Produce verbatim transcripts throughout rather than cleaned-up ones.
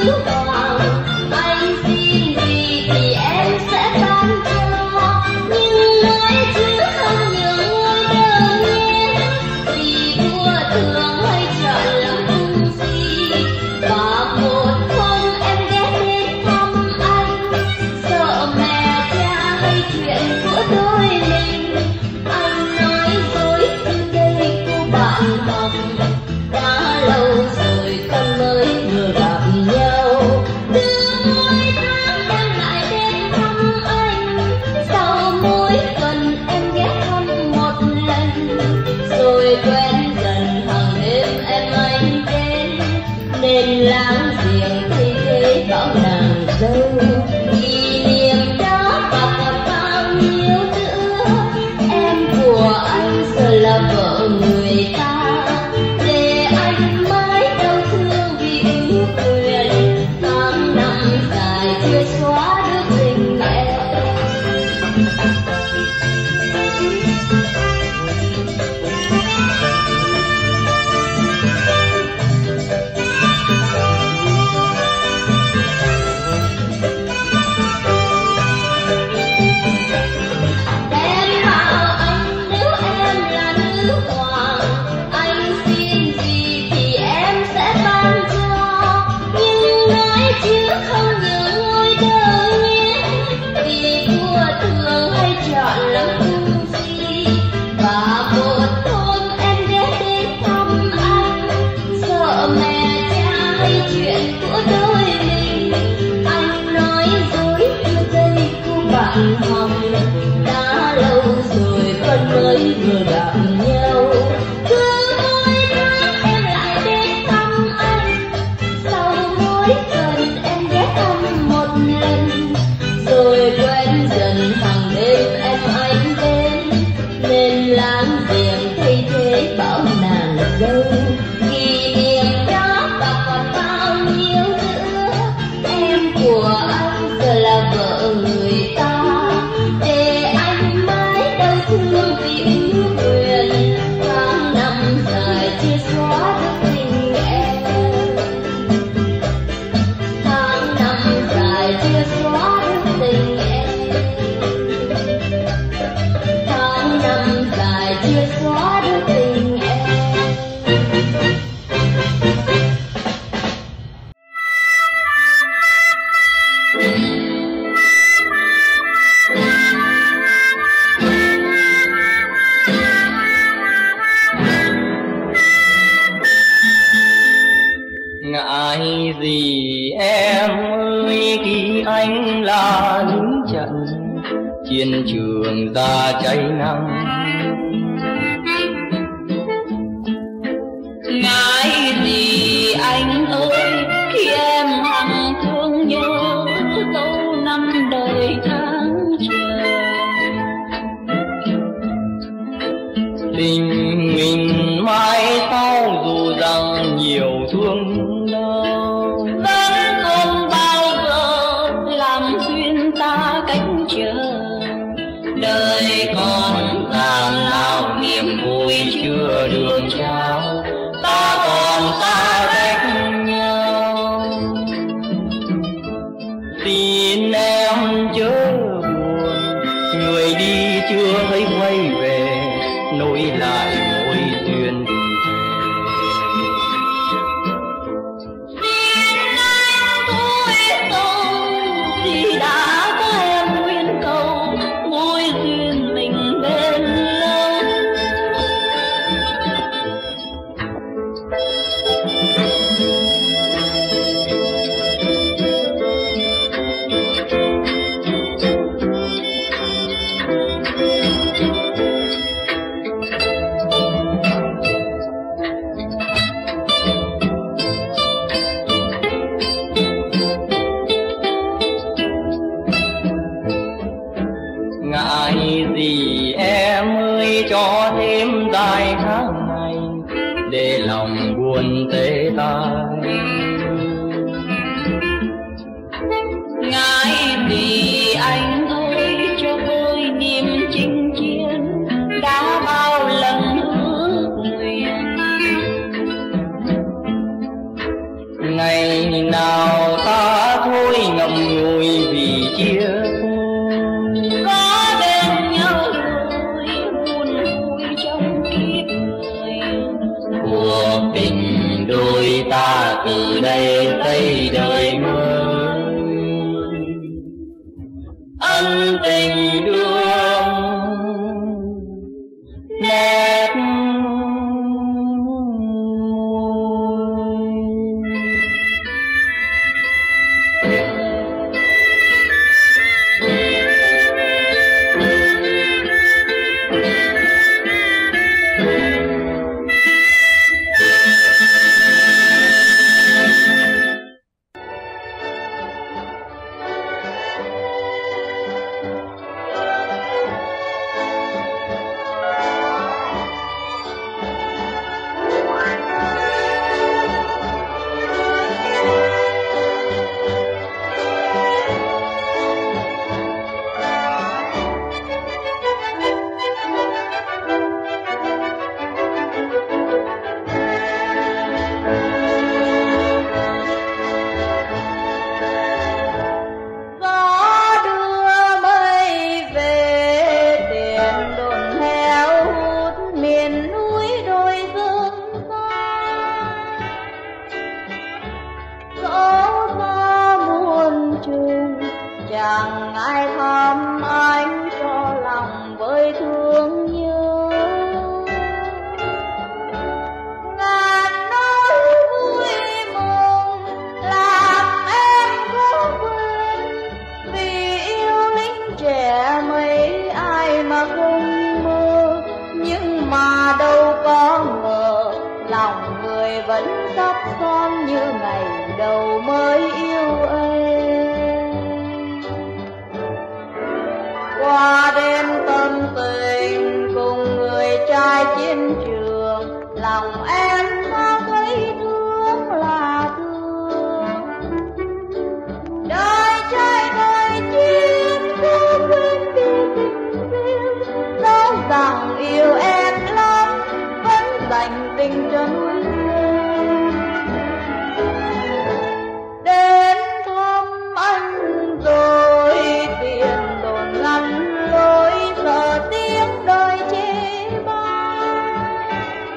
Ngại gì em ơi khi anh là lính trận chiến trường ra cháy nắng. Ngại gì anh ơi khi em hằng thương nhớ dấu năm đời tháng chờ. Tình mình mãi sau dù rằng nhiều thương đau, vẫn không bao giờ làm duyên ta cách chờ. Đời còn tàn nào niềm vui chưa được trao, ta còn xa cách nhau. Xin em chớ buồn, người đi chưa thấy quay về, nối lại mối duyên tình thề. Xin anh thôi tôi vì đã có em nguyện cầu mối duyên mình bên lâu. Ngại gì em ơi cho thêm dài tháng ngày để lòng buồn tê tái. Ngại gì anh ơi cho tôi niềm chinh chiến đã bao lần ước nguyện. Ngày nào tôi ngậm ngùi vì chia phôi. Có bên nhau rồi buồn vui trong kiếp người. Cuộc tình đôi ta từ đây tới đời mới. Ân tình đương nét chẳng ai thăm anh cho lòng với thương nhớ. Ngàn nỗi vui mừng làm em có quên, vì yêu lính trẻ mấy ai mà không mơ. Nhưng mà đâu có ngờ lòng người vẫn thấp son như ngày đầu mới yêu em. Qua đêm tâm tình cùng người trai chiến trường, lòng em có thấy thương là thương. Đời trai đời chiến có quên đi tình riêng, nói rằng yêu em lắm vẫn dành tình cho núi rừng. Đến thăm anh rồi tiền đồn ngăn lối, sợ tiếng đời chê bai.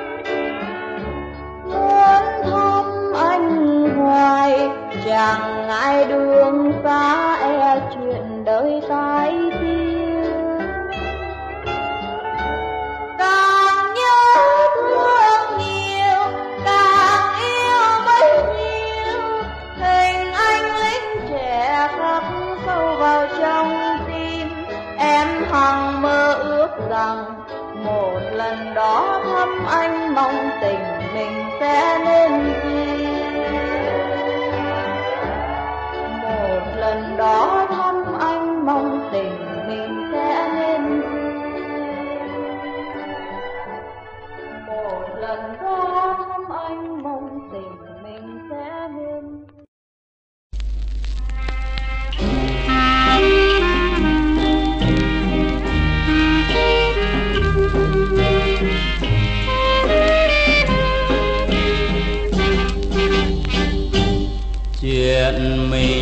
Muốn thăm anh hoài chẳng ai đường xa, e chuyện đời tai tiếng. Càng nhớ thương nhiều càng yêu bấy nhiêu, hình anh lính trẻ khắc sâu vào trong tim. Em hằng mơ ước rằng một lần đó thăm anh, mong tình mình sẽ nên duyên. Một lần đó thăm anh, mong tình mình sẽ nên duyên. Một lần đó thăm anh, mong tình mình sẽ nên. Chuyện mình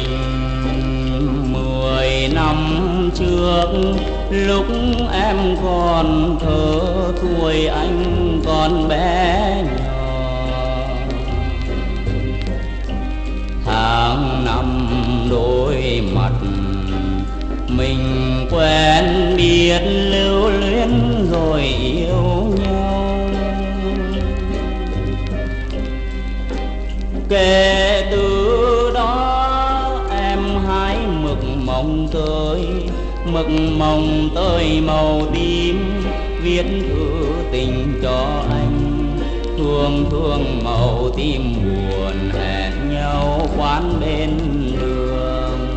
mười năm trước, lúc em còn thơ tuổi anh còn bé nhỏ. Tháng năm đôi mặt mình quen biết, lưu luyến rồi yêu nhau. Kể từ đó em hái mực mồng tơi, mực mồng tơi màu tím, viết thư tình cho anh. Thương thương màu tim buồn, hẹn nhau quán bên đường.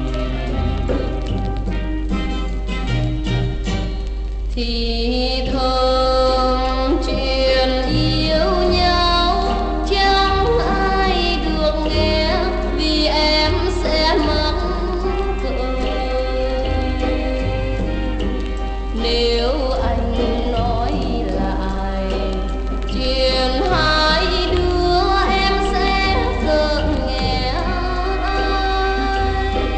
Thì thường chuyện yêu nhau chẳng ai được nghe, vì em sẽ mắc cười. Nếu anh nói lại chuyện hai đứa, em sẽ sợ nghe ai.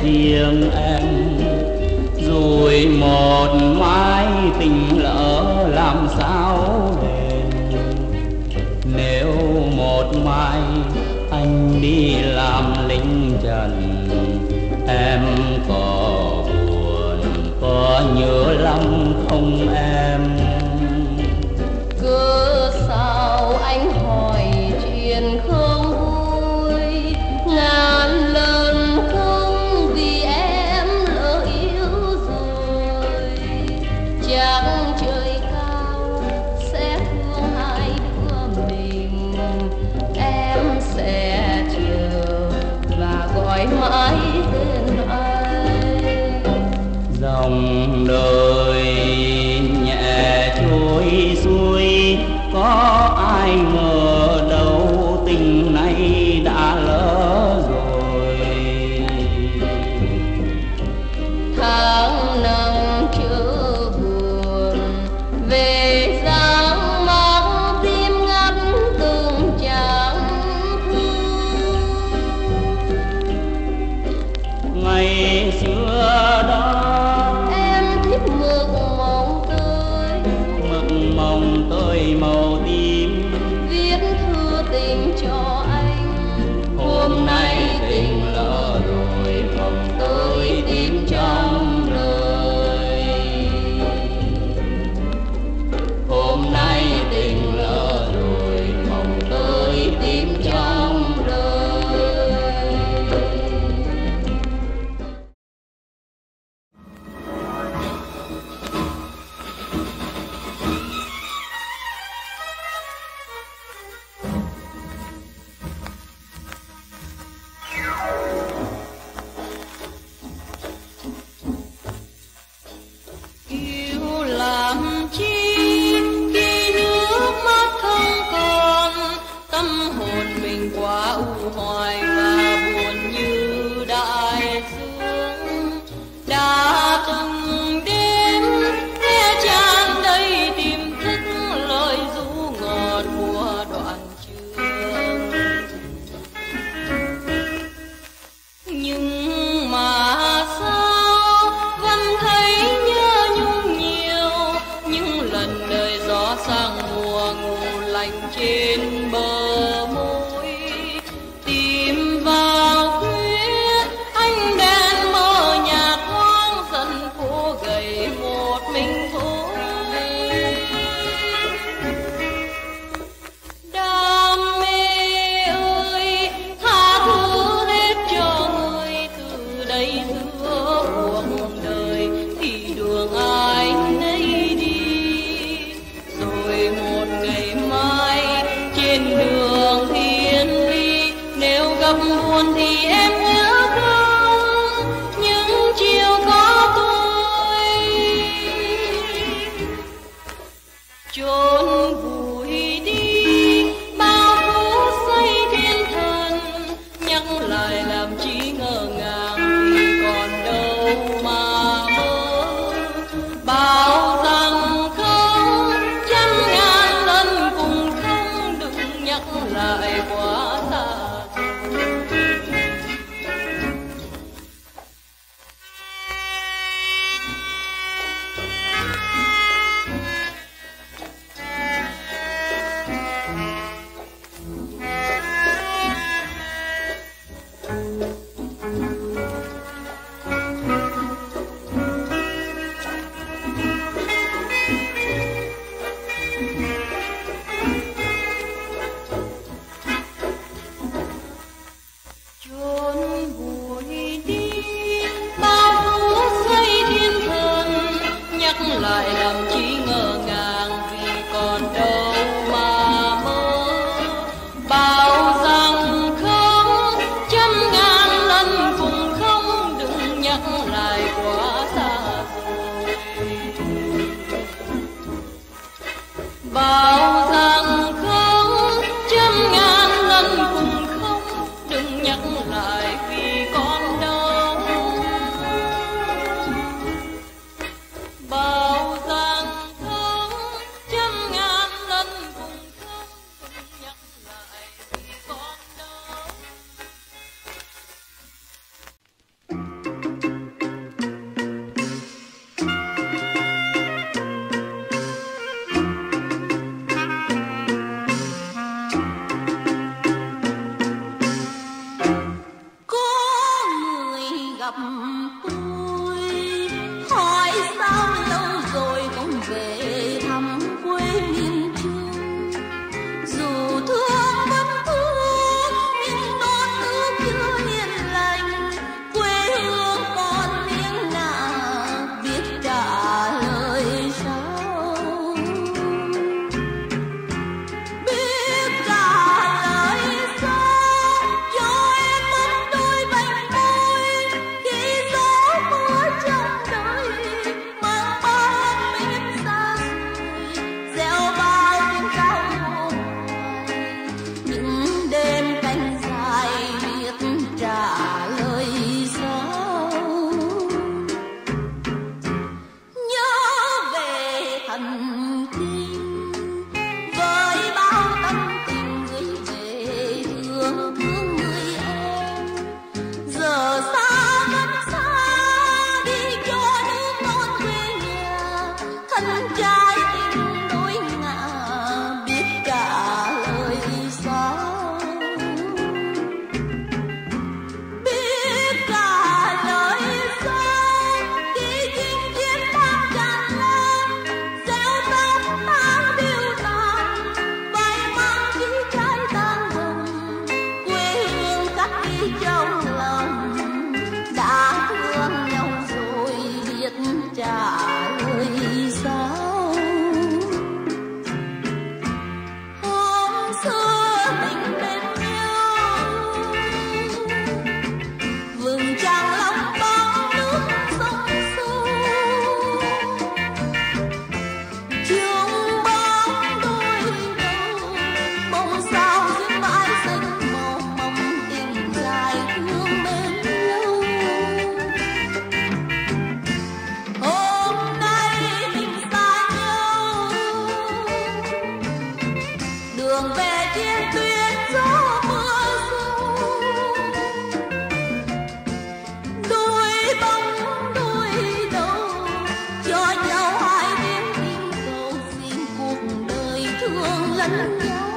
riêng em, rồi một mai tình lỡ làm sao đền. Nếu một mai anh đi làm lính trần, em có buồn có nhớ lắm không em? Cứ sao anh hỏi chuyện không vui, ngàn lần không vì em lỡ yêu rồi. Chắc trời cao sẽ thương hai đứa mình, em sẽ chờ và gọi mãi tên anh. Dòng đời nhẹ trôi xuôi, có ai ngờ đâu tình này đã lỡ rồi. Tháng năm chớ buồn về giang mắt, tim ngắt từng chàng thương. Ngày xưa đó Em thích mực mộng tươi, mực mồng tôi màu tím, viết thư tình cho anh. hôm nay tình lỡ rồi mong tôi tìm trong đời. Hôm nay tình lỡ rồi mong tôi tìm trong đời. Yêu làm chi khi nước mắt không còn, tâm hồn mình quá u hoài và buồn như đại dương. Đã từng đêm nghe tràn đầy tiềm thức lời ru ngọt của đoạn trường, nhưng mà sao vẫn thấy nhớ nhung nhiều. Những lần đời gió sang mùa ngủ lạnh trên bờ môi, tìm vào khuya ánh đèn mờ nhạt hoang dần phố gầy một mình thôi. Đam mê ơi tha thứ hết cho người, từ đây giữa cuộc đời thì đường ai nấy đi. Rồi một ngày mai trên đường thiên ly, nếu gặp buồn thì em nhớ không những chiều có tôi. Chốn vùi đi bao phút giây thiên thần, nhắc lại làm chi ngờ ngàng vì còn đâu mà mơ. Bảo rằng không trăm ngàn lần cùng không, đừng nhắc lại quá xa rồi. Chốn vùi đi bao phút giây thiên thần, nhắc lại làm chi ngờ ngàng vì còn đâu mà mơ. Bảo rằng không trăm ngàn lần cùng không, đừng nhắc lại quá xa rồi. Bảo rằng không trăm ngàn lần cùng không, đừng nhắc lại vì con đâu. Bao gặp tôi, hỏi sao lâu rồi không về thăm quê miền Trung. Dù thương vẫn thương nhưng non nước chưa hiền lành, quê hương còn miếng nào biết trả lời sao. Biết trả lời sao cho em mất đôi vành môi khi gió mưa trong đời mang bao mình xa xôi, gieo bao tiếng cao buồn hoài. Những đêm canh dài biết trả lời sao. Nhớ về thần kinh với bao tâm tình gửi về thương thương người em. Giờ xa rất xa đi cho nước non quê nhà, thân trai tình đôi ngả biết trả lời sao. Biết trả lời sao khi chinh chiến đang tràn lan, gieo rắc mang điêu tàn, vai mang khí trái tan bồng, quê hương cắt đi trong lòng. Đã thương nhau rồi biết trả lời sao. Hôm xưa mình bên nhau, vừng trăng lắm bóng nước sông sâu, chung bóng đôi đầu, bóng sao dưới mãi xanh màu mong tình dài thương bên lâu. Hôm nay mình xa nhau, đường về trên tuyến gió mưa sâu, đôi bóng đôi đầu cho nhau hai đêm tình cầu, xin cuộc đời thương lẫn nhau.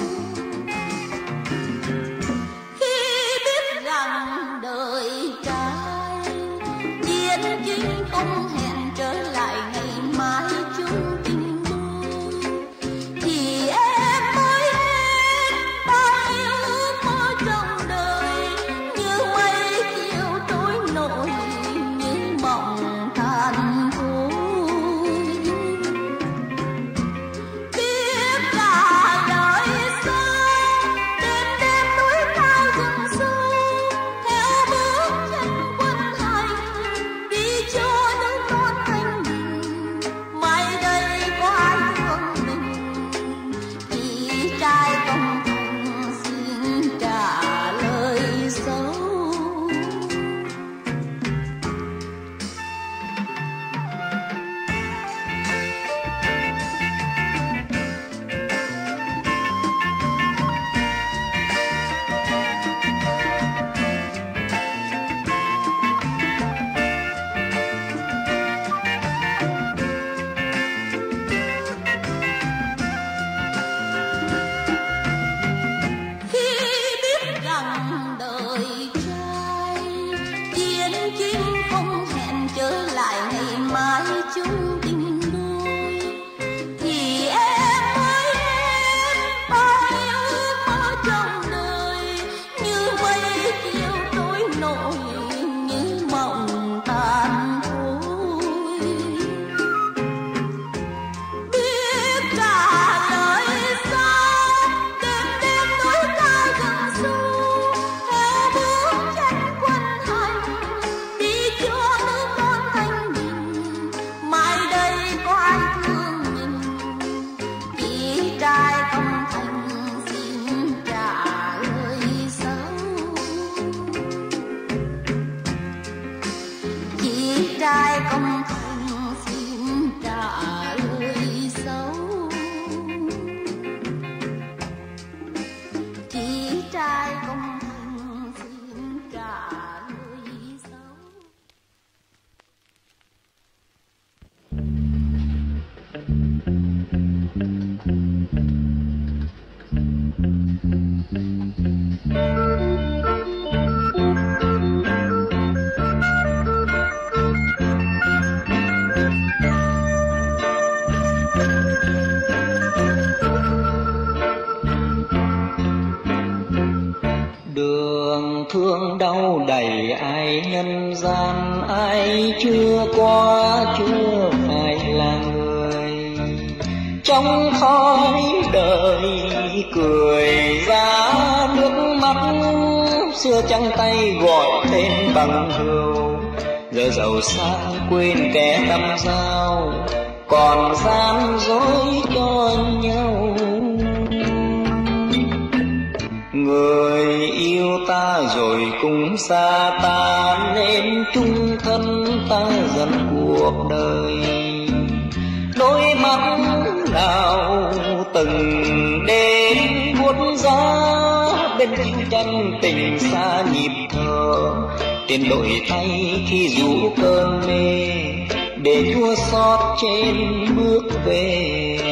Khi biết rằng đời trai chiến chính không hẹn trở lại ngày mai chung tình đôi, thì em mới hết bao nhiêu ước mơ trong đời, như mây chiều trôi nổi như mộng tàn thôi. Biết trả lời sao đêm đêm núi cao rừng sâu, theo bước chân quân hành đi cho nước non thanh bình. Mai đây có ai thương mình khi trai công thành, xin trả lời sao. Khi biết rằng đời trai chiến chính không hẹn trở lại ngày mai chung tình đôi, thì em mới hết bao nhiêu ước mơ trong đời, như mây chiều trôi nổi như mộng tàn thôi. Biết trả lời sao đêm đêm núi cao rừng sâu, theo bước chân quân hành đi cho nước non thanh bình. Mai ai nhân gian, ai chưa qua chưa phải là người. Trong khói đời cười ra nước mắt, xưa trắng tay gọi tên bằng hữu, giờ giàu sang quên kẻ tâm giao, còn gian dối cho nhau. Người yêu ta rồi cũng xa ta, nên chung thân ta dần cuộc đời. Đôi mắt nào từng đêm buốt giá, bên chim chân tình xa nhịp thở. Tiền đổi tay khi rủ cơn mê, để chua xót trên bước về.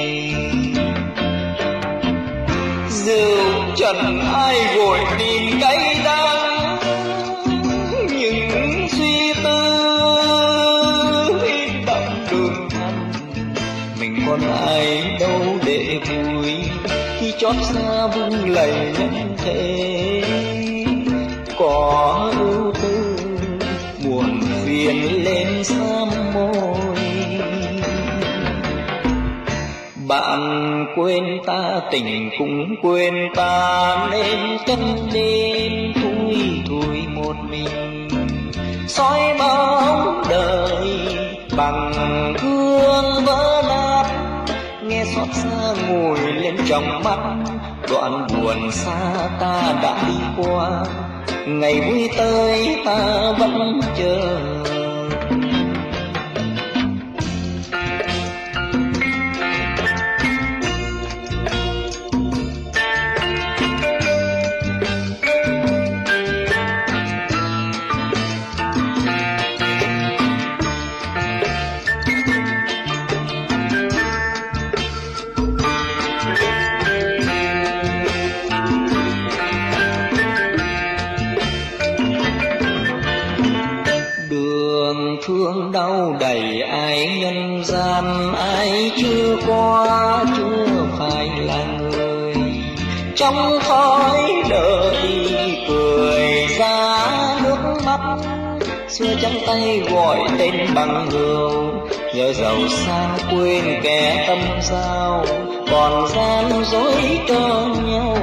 Rượu trần ai vội tìm cay đắng, những suy tư đậm đường thân. Mình còn ai đâu để vui, khi chót xa vung lầy nhân thế. Có ưu tư buồn phiền lên sám môi, bạn quên ta tình cũng quên ta, nên chân đêm thui thui một mình. Soi bóng đời bằng gương vỡ nát, nghe xót xa ngồi lên trong mắt. Đoạn buồn xa ta đã đi qua, ngày vui tới ta vẫn chờ. Thương đau đầy ai nhân gian, ai chưa qua chưa phải là người. Trong khói đời cười ra nước mắt, xưa trắng tay gọi tên bằng hữu, giờ giàu sang quên kẻ tâm giao, còn gian dối cho nhau.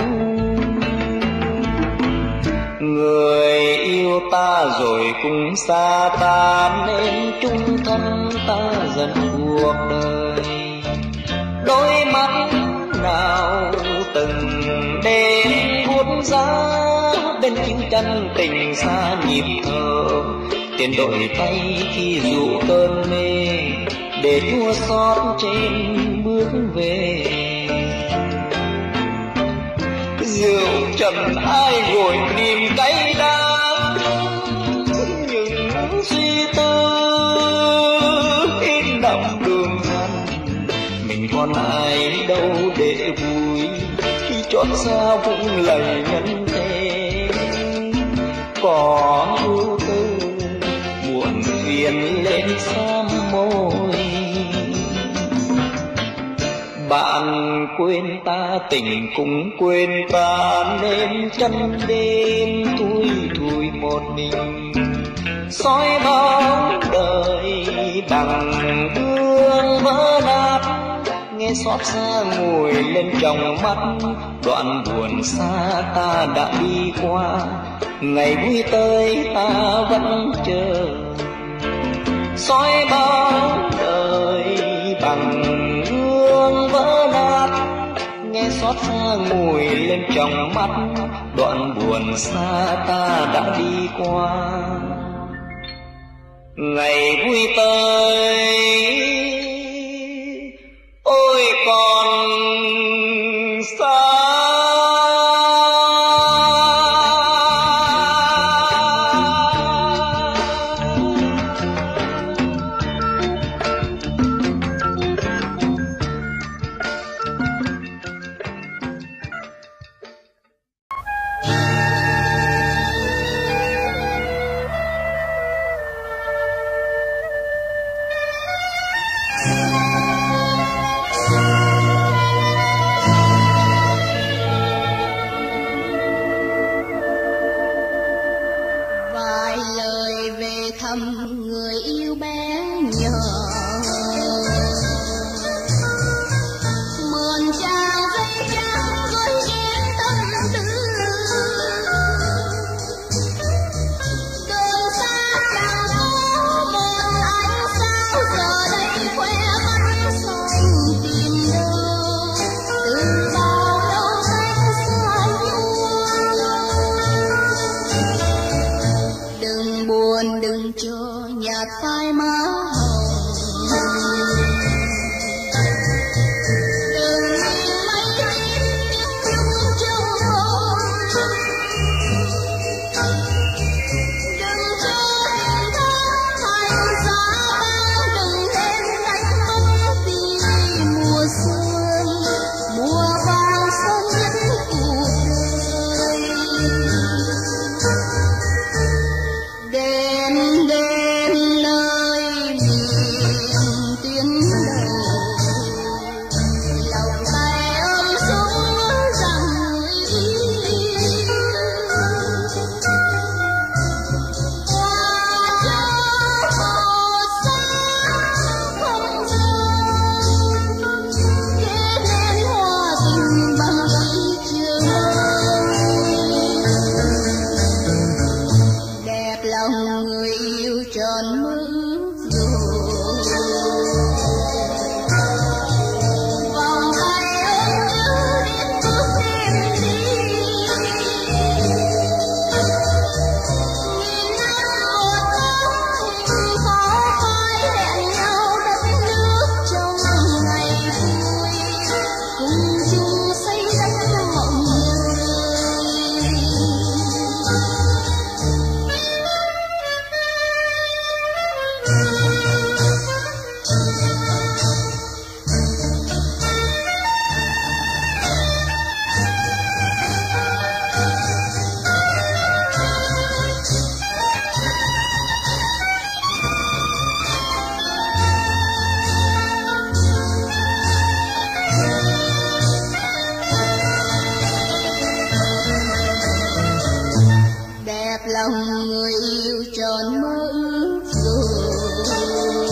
Người yêu ta rồi cũng xa ta, nên chung thân ta dần cuộc đời. Đôi mắt nào từng đêm buốt giá, bên chim chân tình xa nhịp thở. Tiền đổi tay khi rủ cơn mê, để chua xót trên bước về. Rượu trần ai vội niềm cay đắng, những suy tư in đậm đường thân. Mình còn ai đâu để vui, khi chót xa vung lầy nhân thế. Có ưu tư buồn phiền lên sám môi, bạn quên ta tình cũng quên ta, nên chân đêm thui thui một mình. Soi bóng đời bằng gương vỡ nát, nghe xót xa ngồi lên trong mắt. Đoạn buồn xa ta đã đi qua, ngày vui tới ta vẫn chờ. Soi bóng đời bằng gương vỡ nát, nghe xót xa ngồi lên trong mắt. Đoạn buồn xa ta đã đi qua, ngày vui tới ôi còn xa. lời về thăm người yêu bé nhỏ. Mượn trao dây trắng gối em tâm tư, đường xa chẳng có một ánh sao giờ đây khoe mắt son tìm đâu từ bao lâu cách xa nhau. Đừng buồn đừng cho nhạt phai má hồng, đừng nhìn mấy chim nhung trong mộng, đừng cho tình ta thành giá băng, đừng lên đánh mất vì mùa xuân mùa vàng son nhất cuộc đời. Đêm đêm nơi miền tuyến đầu, lòng tay ôm súng rằng người yêu. Qua cho một sáng không rơi, kết nên hoa tình bằng ý trời. Đẹp lòng người yêu tròn mơ rồi, vòng tay ôm nhớ đến bước em đi. Nghìn năm một tháng khó phai hẹn nhau đất nước trong ngày vui, cùng chung xây đắp mộng người. Đẹp lòng người yêu tròn mơ ước rồi,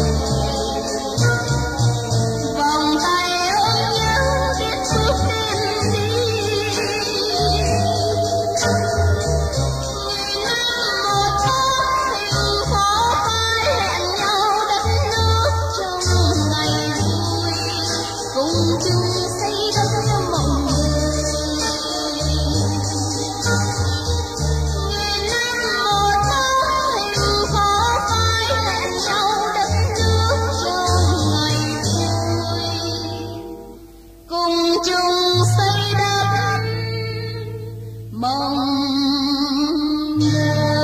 vòng tay ôm nhớ biết bước em đi. Nghìn năm một tháng khó phai hẹn nhau đất nước trong ngày vui, cùng chung xây đắp mộng người. Nghìn năm một tháng khó phai hẹn nhau đất nước trong ngày vui, cùng chung xây đắp mộng người.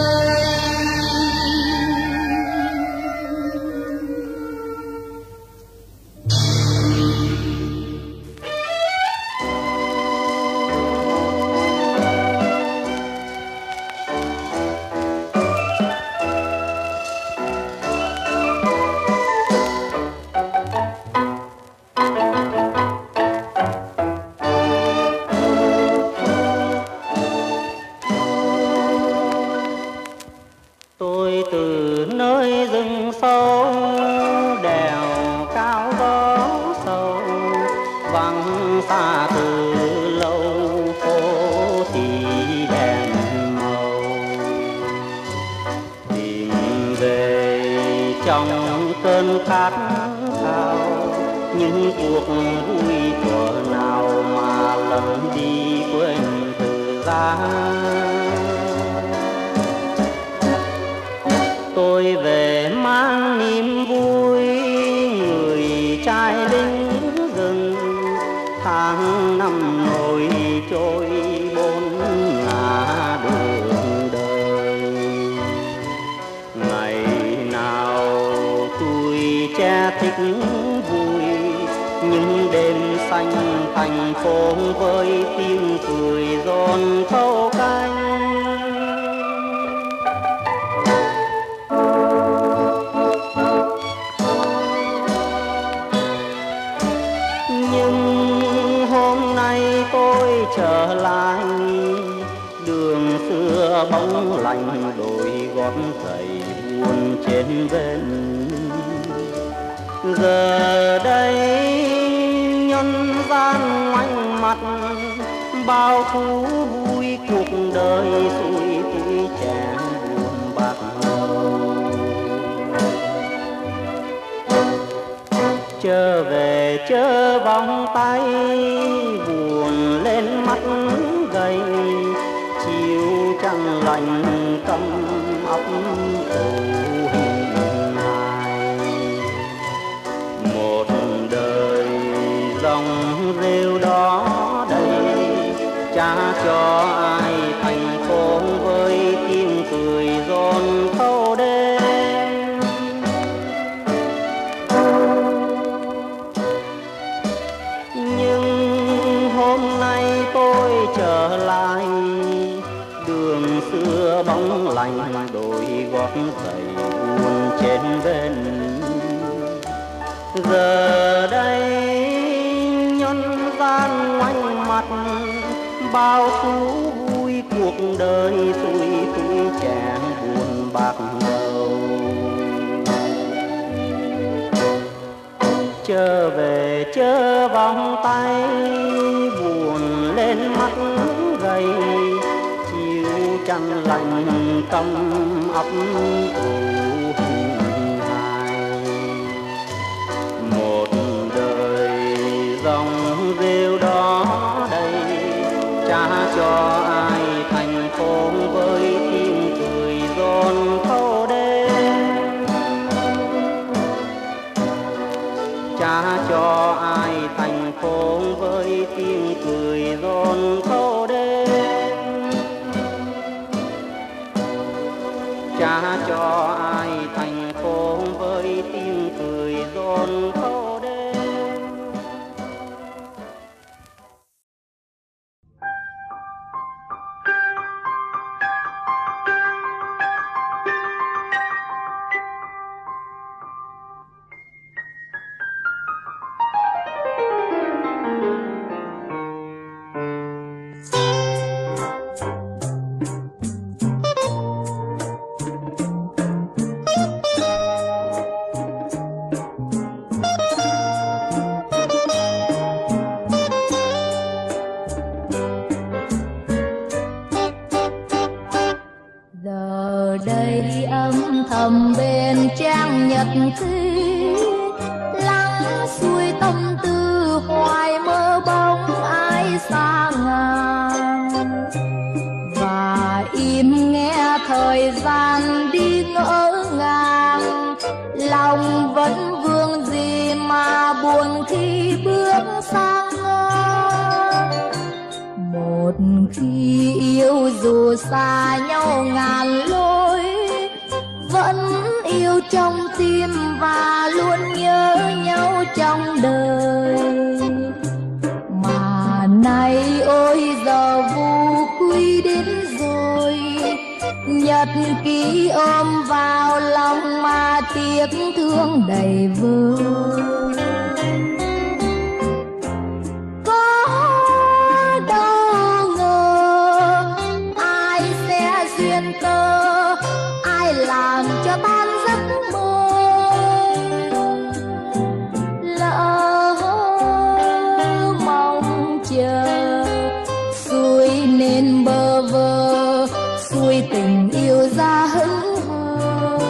Tôi từ nơi rừng sâu đèo cao gió sâu, vắng xa từ lâu phố thì đèn màu, tìm về trong cơn khát khao những cuộc vui thuở nào mà lần đi quên thời gian. Tôi về mang niềm vui người trai lính rừng, tháng năm nổi trôi bốn ngả đường đời. Ngày nào tôi che thích vui những đêm xanh thành phố với tiếng cười giòn thâu canh. trở lại đường xưa bóng lành đồi gót giày buồn trên bên. Giờ đây nhân gian ngoảnh mặt, bao thú vui cuộc đời xuôi tuổi trẻ buồn bạc đầu. Trở về chớ vòng tay buồn lên mắt gầy, chiều trăng lạnh căm óc âu hình hài. Một đời dòng rêu đó đây, cha cho ai thành phố với tiếng cười giòn thâu đêm. Nhưng hôm nay tôi trở lại đường xưa bóng lành, đôi gót giày buồn trên bên. Giờ đây nhân gian ngoảnh mặt, bao thú vui cuộc đời xuôi tuổi trẻ buồn bạc đầu. Trở về chớ vòng tay buồn lên mắt gầy, chiều trăng lạnh căm óc âu hình hài. Một đời dòng rêu đó đây, cha cho ai thành phố với tiếng cười giòn thâu đêm. Cha cho ai thành phố với tiếng cười giòn thâu đêm. Cha cho ai thành phố với tiếng cười giòn thâu đêm. thầm bên trang nhật ký, lắng xuôi tâm tư hoài mơ bóng ai xa ngàn, và im nghe thời gian đi ngỡ ngàng. Lòng vẫn vương gì mà buồn khi bước sang ngang. Một khi yêu dù xa nhau ngàn lối, vẫn yêu trong tim và luôn nhớ nhau trong đời. Mà nay ôi giờ vu quy đến rồi, nhật ký ôm vào lòng mà tiếc thương đầy vơi. Có đâu ngờ ai sẽ duyên tơ, ai làm cho tan giấc mơ. Lỡ mong chờ xuôi nên bơ vơ, xuôi tình yêu ra hững hờ.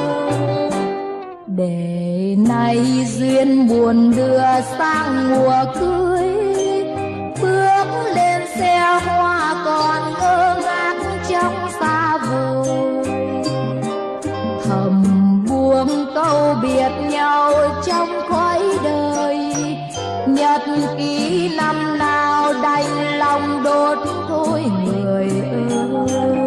Để nay duyên buồn đưa sang mùa cưới, bước lên xe hoa còn ngơ ngác trong xa vời. Thầm buông câu biệt nhau trong khói đời, nhật ký năm nào đành lòng đốt thôi người ơi.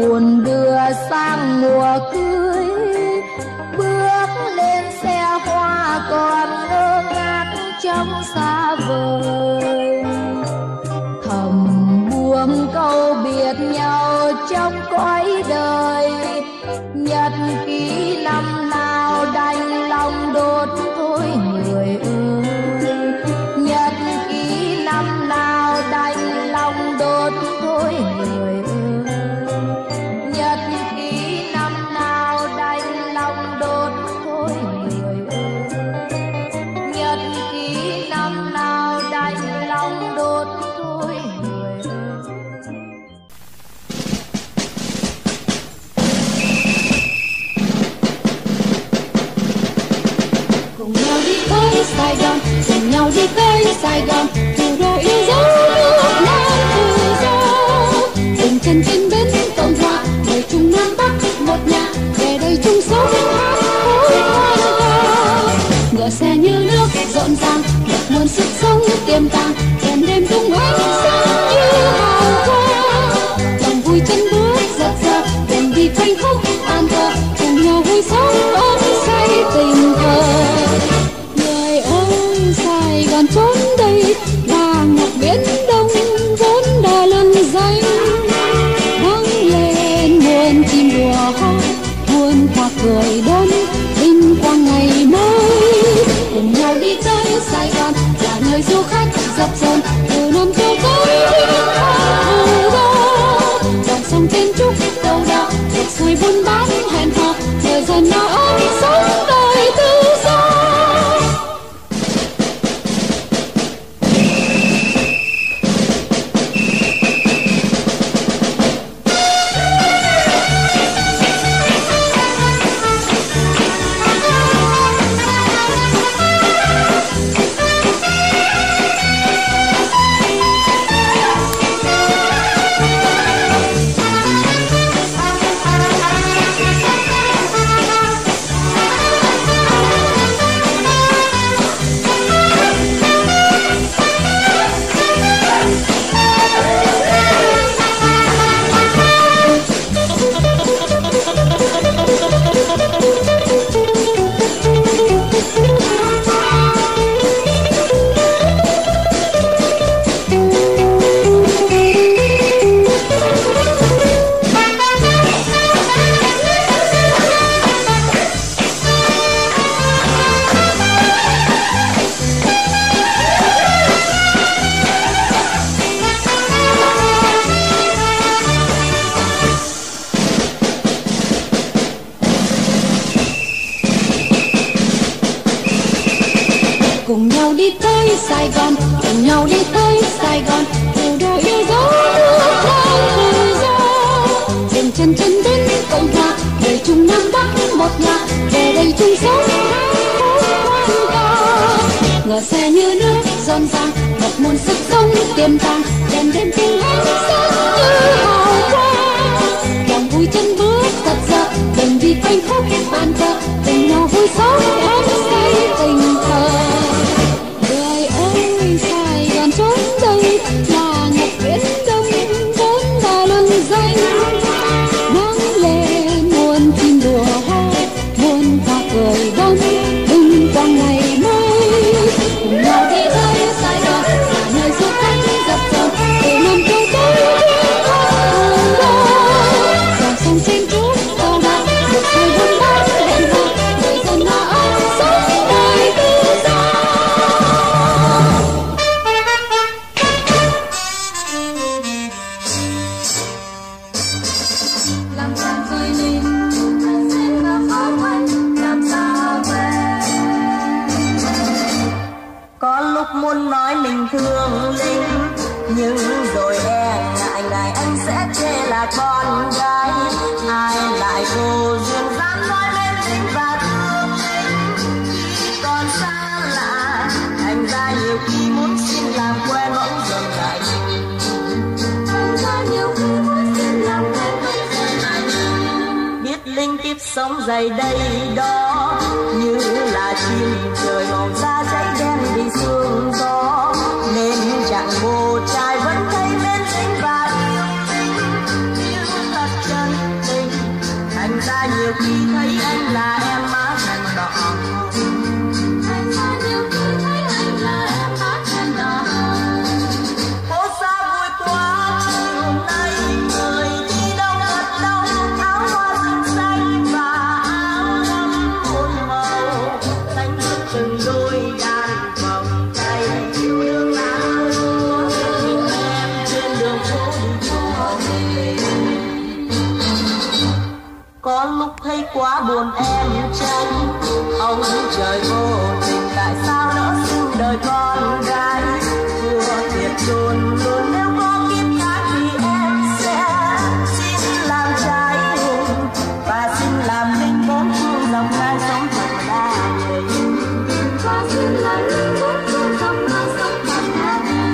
buồn đưa sang mùa cưới. Bước lên xe hoa còn ngơ ngác trong xa vời, thầm buông câu biệt nhau trong cõi đời. Nhật ký năm nào đành lòng đốt thôi người ơi, nhật ký năm nào đành lòng đốt thôi người ơi, nhật ký năm nào đành lòng đốt thôi người ơi, nhật ký năm nào đành lòng đốt thôi người ơi. Cùng nhau đi tới Sài Gòn, cùng nhau đi tới Sài Gòn, thủ đô yêu dấu nước Nam tự do. Dừng chân trên bến Cộng Hòa, người Trung Nam Bắc một nhà, về đây chung sống hát khối hoan ca. Ngựa xe như nước rộn ràng, ngập nguồn sức sống tiềm tàng, đèn đêm tung ánh sáng như hào quang. Lòng vui chân bước giật giật, đèn đi quanh khúc an thờ, cùng nhau vui sống ôm say tình thơ. Người ơi Sài Gòn trốn đây là ngọc biển Đông vốn đã lừng danh, nắng lên muôn chim đùa hót, muôn hoa cười đón vinh quang ngày mới. Cùng nhau đi tới Sài Gòn là nơi du khách dập dờn từ Nam châu tới thủ đô. Dòng sông trên trúc đâu đào, cuộc xuôi buôn bán hẹn hò, đời dần nó ấm sống đời tự do. Cùng nhau đi tới Sài Gòn, cùng nhau đi tới Sài Gòn, thủ đô yêu dấu nước Nam tự do. Dừng chân trên bến Cộng Hòa, người Trung Nam Bắc một nhà, về đây chung sống hát khối hoan ca. Ngựa xe như nước rộn ràng, ngập muôn sức sống tiềm tàng, đèn đêm tung ánh sáng như hào quang. Lòng vui chân bước giật giật, đừng đi quanh khúc bàn cờ, cùng nhau vui sống ấm say tình thơ. Người ơi Sài Gòn trốn đây là ngọc biển Đông vốn đã lừng danh, nắng lên muôn chim đùa hót, muôn hoa cười đón vinh quang ngày mới. Cùng nhau đi tới Sài Gòn là nơi du khách dập dờn từ Nam châu tới thủ đô. Dòng sông trên trúc đâu đào, một thời buôn bán hẹn hò, người dân nó ấm sống đời tự do. Làm sao rơi lên xin ngắm áo anh làm sao về. Có lúc muốn nói mình thương Linh, nhưng rồi e ngại ngại anh sẽ chê là con gái. Ai lại vô duyên dám nói lên tình và thương Linh, còn xa lạ thành ra nhiều khi muốn xin làm quen bỗng dần ngại. Thành ra nhiều khi muốn xin làm quen bỗng dần ngại. Biết Linh tiếp sống dày đây đó, như là chim trời màu da cháy đen vì sương gió, nên chẳng bồ trai vẫn thấy mến Linh và yêu Linh. Yêu thật chân buồn em trách ông trời vô tình, tại sao nỡ sinh đời con gái thua thiệt luôn luôn. Nếu có kiếp khác thì em sẽ xin làm trai hùng và xin làm linh bốn phương dòng ngang sống thật đa tình, và xin làm linh bốn phương dòng ngang sống thật đa tình.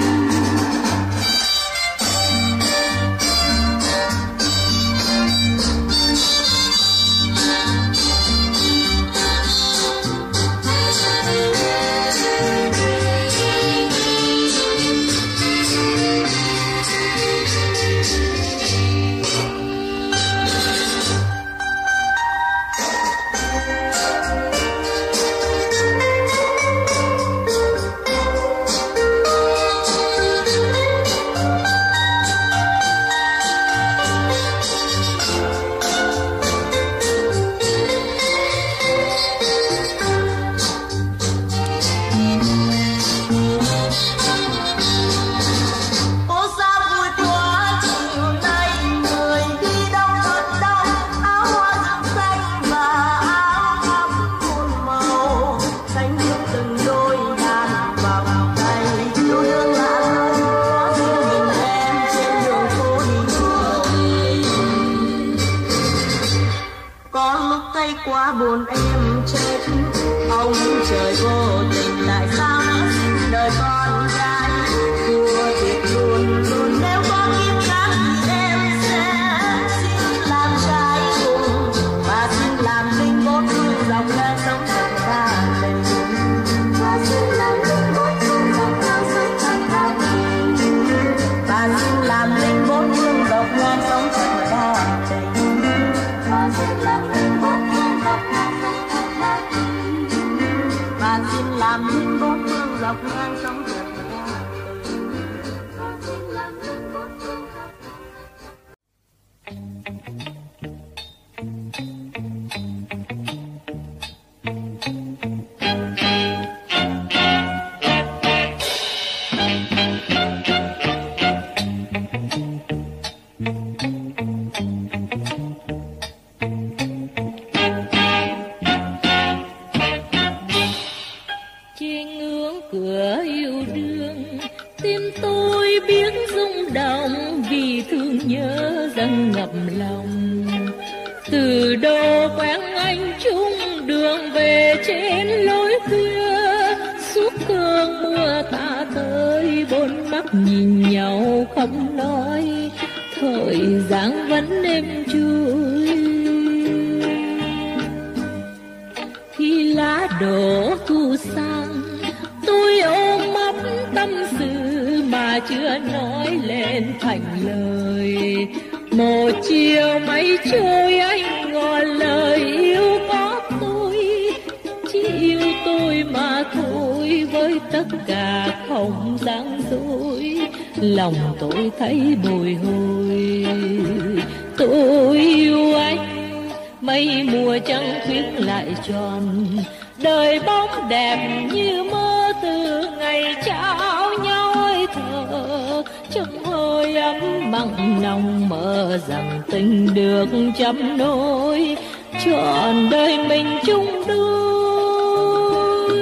Quá buồn em chết ông trời vô tình, tại sao nỡ sinh đời con gái thua thiệt luôn luôn. Nếu có kiếp khác thì em sẽ xin làm trai hùng và xin làm linh bốn phương dòng ngang sống thật đa tình, và xin làm linh bốn phương dòng ngang sống thật đa tình, và xin làm linh bốn phương dòng ngang sống thật đa tình, và xin làm linh bốn và xin làm linh bốn phương dọc ngang sống thật đa tình, và xin làm linh bốn phương dọc ngập lòng. Từ đâu quen anh chung đường về trên lối khuya, suốt cơn mưa ta tới bốn mắt nhìn nhau không nói, thời gian vẫn êm chuối. Khi lá đổ thu sang, tôi ôm ấp tâm sự mà chưa nói lên thành lời. Một chiều mây trôi anh ngỏ lời yêu có tôi, chỉ yêu tôi mà thôi, với tất cả không gian dối. Lòng tôi thấy bồi hồi, tôi yêu anh. Mây mùa trăng khuyết lại tròn, đời bóng đẹp như mơ từ ngày trao nhau hơi thở. Trong hơi ấm bằng lòng mơ rằng tình được chăm nối, trọn đời mình chung đôi.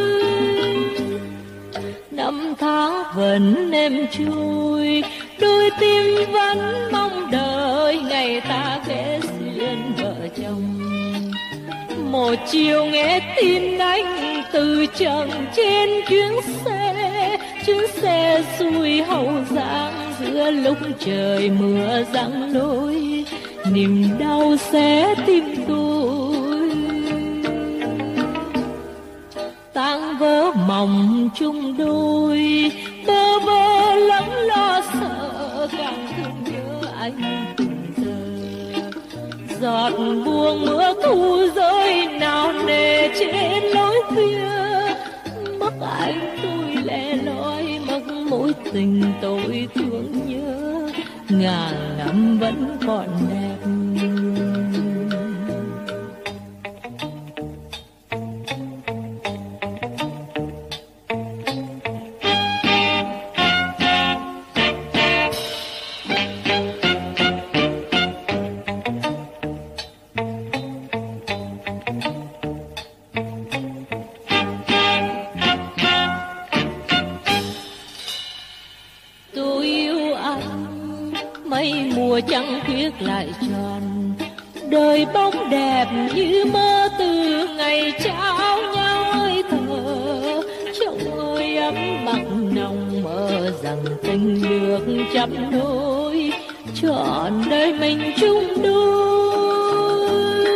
Năm tháng vẫn êm trôi, đôi tim vẫn mong đợi ngày ta kết duyên vợ chồng. Một chiều nghe tin anh từ trần trên chuyến xe, chuyến xe xuôi Hậu Giang giữa lúc trời mưa giăng lối, niềm đau xé tim tôi. Tang vỡ mỏng chung đôi, bơ vơ lắng lo sợ, càng thương nhớ anh từng giờ. Giọt buông mưa thu rơi nào nề trên lối khuya, mất anh tôi lẻ loi, mất mối tình tôi thương nhớ, ngàn năm vẫn còn đẹp. mùa trăng khuyết lại tròn, đời bóng đẹp như mơ từ ngày trao nhau hơi thở. Trong ơi ấm mặc nồng mơ rằng tình được chắp đôi, trọn đời mình chung đôi.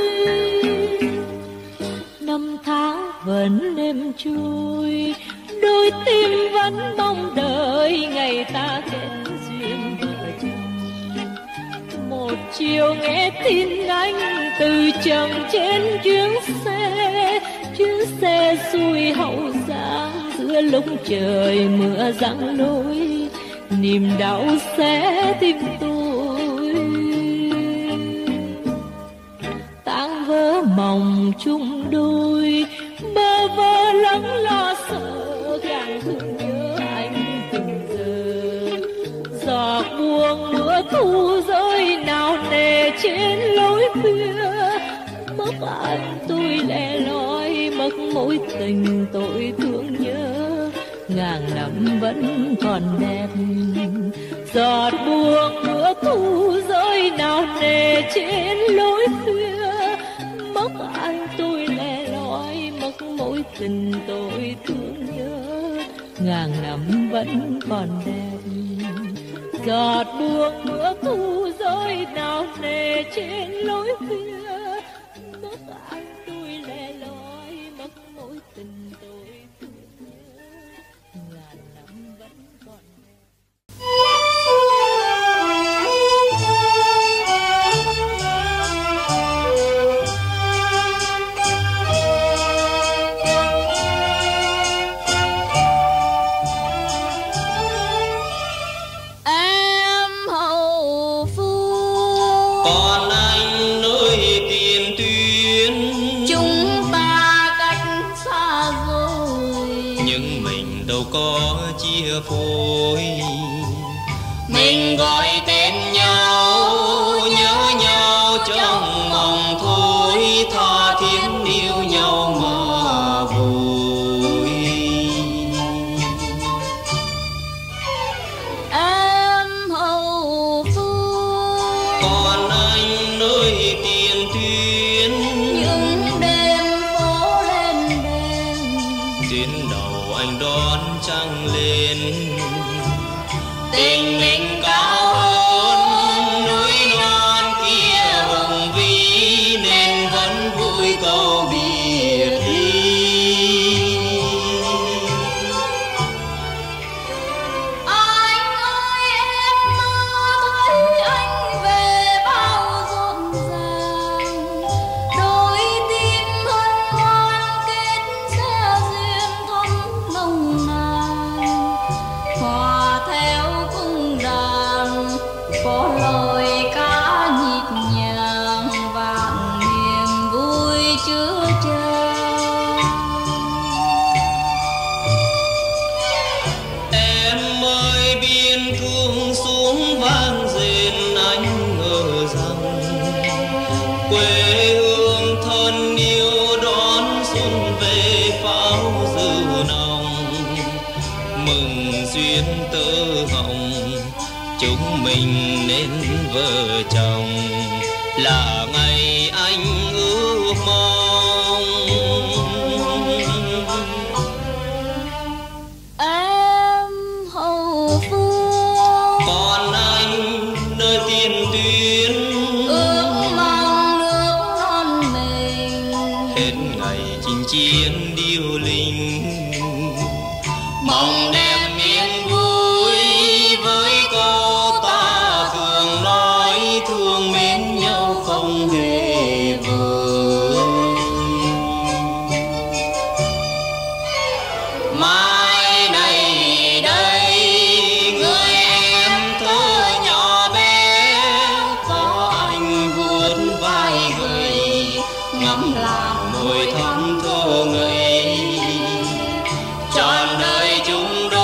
Năm tháng vẫn êm trôi, đôi tim vẫn mong đợi ngày ta kết duyên vợ chồng. Một chiều nghe tin anh từ trần trên chuyến xe, chuyến xe xuôi Hậu Giang giữa lúc trời mưa giăng lối, niềm đau xé tim tôi. Tang vỡ mộng chung đôi, bơ vơ lắng lo sợ, càng thương nhớ anh từng giờ. Giọt buông mưa thu rơi nào nề trên lối khuya, mất anh tôi lẻ loi, mất mối tình tôi thương nhớ, ngàn năm vẫn còn đẹp. Giọt buông mưa thu rơi nào nề trên lối khuya, mất anh tôi lẻ loi, mất mối tình tôi thương nhớ, ngàn năm vẫn còn đẹp. Giọt buông mưa thu rơi nào nề trên lối khuya, mất anh tôi lẻ loi, mất mối tình tôi thương nhớ, ngàn năm vẫn còn đẹp. Còn anh nơi tiền tuyến, chúng ta cách xa rồi, nhưng mình đâu có chia phôi. mình gọi tên nhau, nhớ nhau trong mộng thôi, tha thiết yêu nhau mà vui. em hậu phương. Còn anh nơi tiền tuyến, Những đêm phố lên đèn, trên đầu anh đón trăng lên. tình mình Cao hơn núi non kia hùng vĩ, nên vẫn vui câu biệt ly. anh ơi em mơ thấy anh về bao rộn ràng, đôi tim hân hoan kết sẽ duyên thắm nồng nàn, hòa theo cung đàn có lời ca nhịp nhàng, vạn niềm vui chứa chan. Em ơi biên cương xuống vang rền, anh ngờ rằng quê hương thân yêu đón xuân về pháo dư nồng. Mừng duyên tơ hồng, chúng mình nên vợ chồng, là ngày anh ước mong. Em hậu phương. Còn anh nơi tiền tuyến, Ước mong nước non mình, hết ngày chinh chiến điêu linh. Mong đem miếng vui với cô ta thường nói, thương mến nhau không hề vơi. Mai này đây người em thơ nhỏ bé, có anh vuốt vai gầy, ngắm làn môi thắm thơ ngây. Trọn đời chúng đôi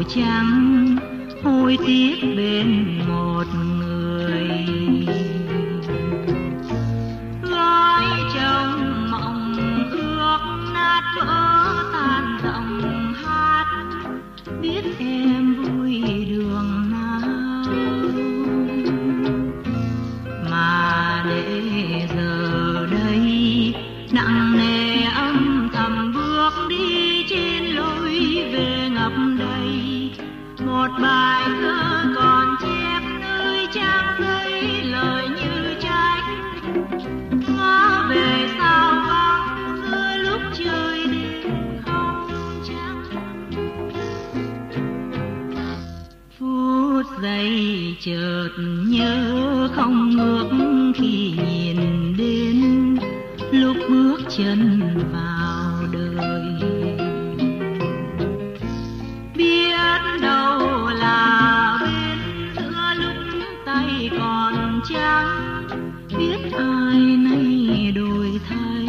trắng hối tiếc bên một người. Gói trong mộng ước nát vỡ tan giọng hát, biết em vui đường nào mà để giờ đây nặng nề âm thầm bước đi trên lối về ngập đầy một bài thơ còn chép nơi trang giấy lời như trách ngó về sao vắng giữa lúc trời đêm không trăng. Phút giây chợt nhớ không ngước khi nhìn đến lúc bước chân vào đời, biết đâu là bên giữa lúc tay còn trắng, biết ai nay đổi thay.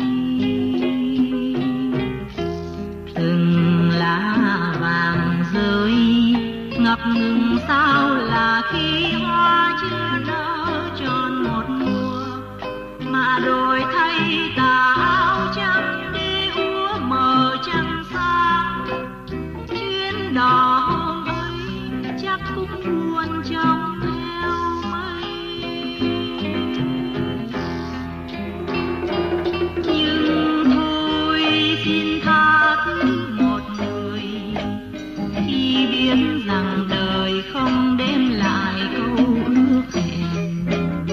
Từng lá vàng rơi ngập ngừng sao là khi hoa chưa nở tròn một mùa, mà đổi thay tà áo trắng đi úa mờ trăng sáng. Chuyến đò hôm ấy chắc cũng buồn trong theo mây, nhưng thôi xin tha thứ một người khi biết rằng đời không đem lại câu ước hẹn.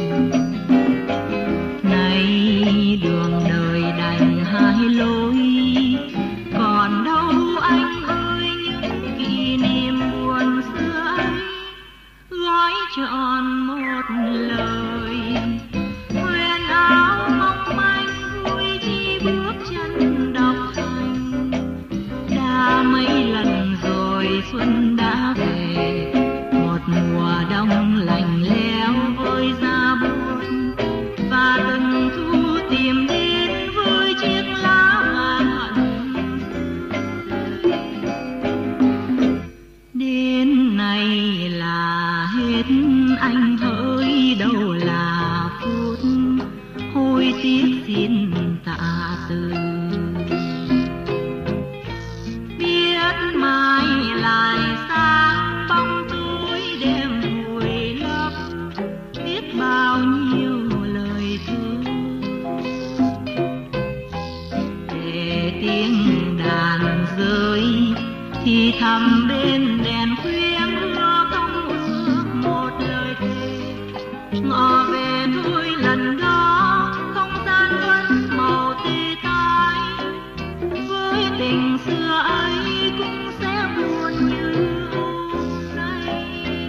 Này đường đời đành hai lối, còn đâu anh ơi những kỷ niệm buồn xưa ấy, gói trọn một lời huyền áo mong manh vui chi bước chân đọc hành. Đã mấy lần rồi xuân đã về, một mùa đông lạnh lẽo vơi ra buồn, và từng thu tìm đến với chiếc lá vàng hận. Đến nay là hết anh hỡi, đâu là phút hối tiếc xin tạ từ. Biết mai lại sáng bóng tối đêm vùi lấp, biết bao nhiêu lời thơ để tiếng đàn rơi thì thầm bên đèn khuya mưa không ước một lời thề. Ngọ về thôi lần đó không gian vẫn màu tê tái, với tình xưa ấy cũng sẽ buồn như hôm nay.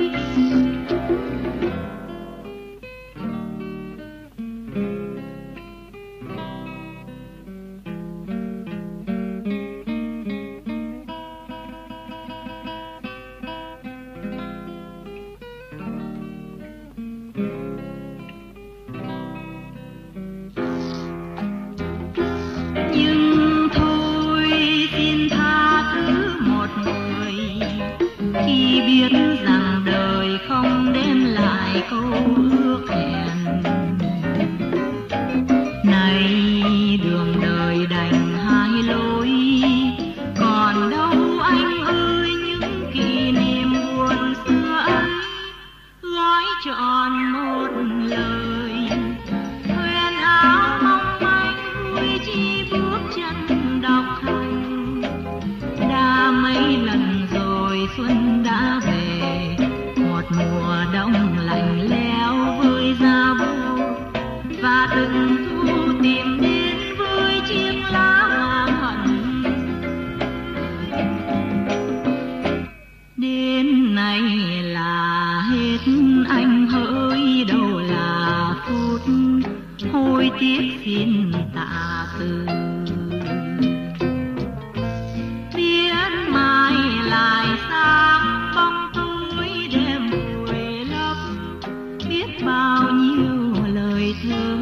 Nhưng thôi xin tha thứ một người khi biết rằng đời không đem lại câu ước hẹn. Này đường đời đành hai lối, còn đâu anh ơi những kỷ niệm buồn xưa ấy, gói trọn một lời huyền áo mong manh vui chi bước chân đọc hành. Đã mấy lần rồi xuân đã về, một mùa đông lạnh lẽo vơi ra vô, và từng thu tìm đến với chiếc lá vàng hận. Đến nay là hết anh hỡi, đâu là phút hối tiếc xin tạ từ. Biết mai lại sáng bóng tối đêm vùi lấp, biết bao nhiêu lời thơ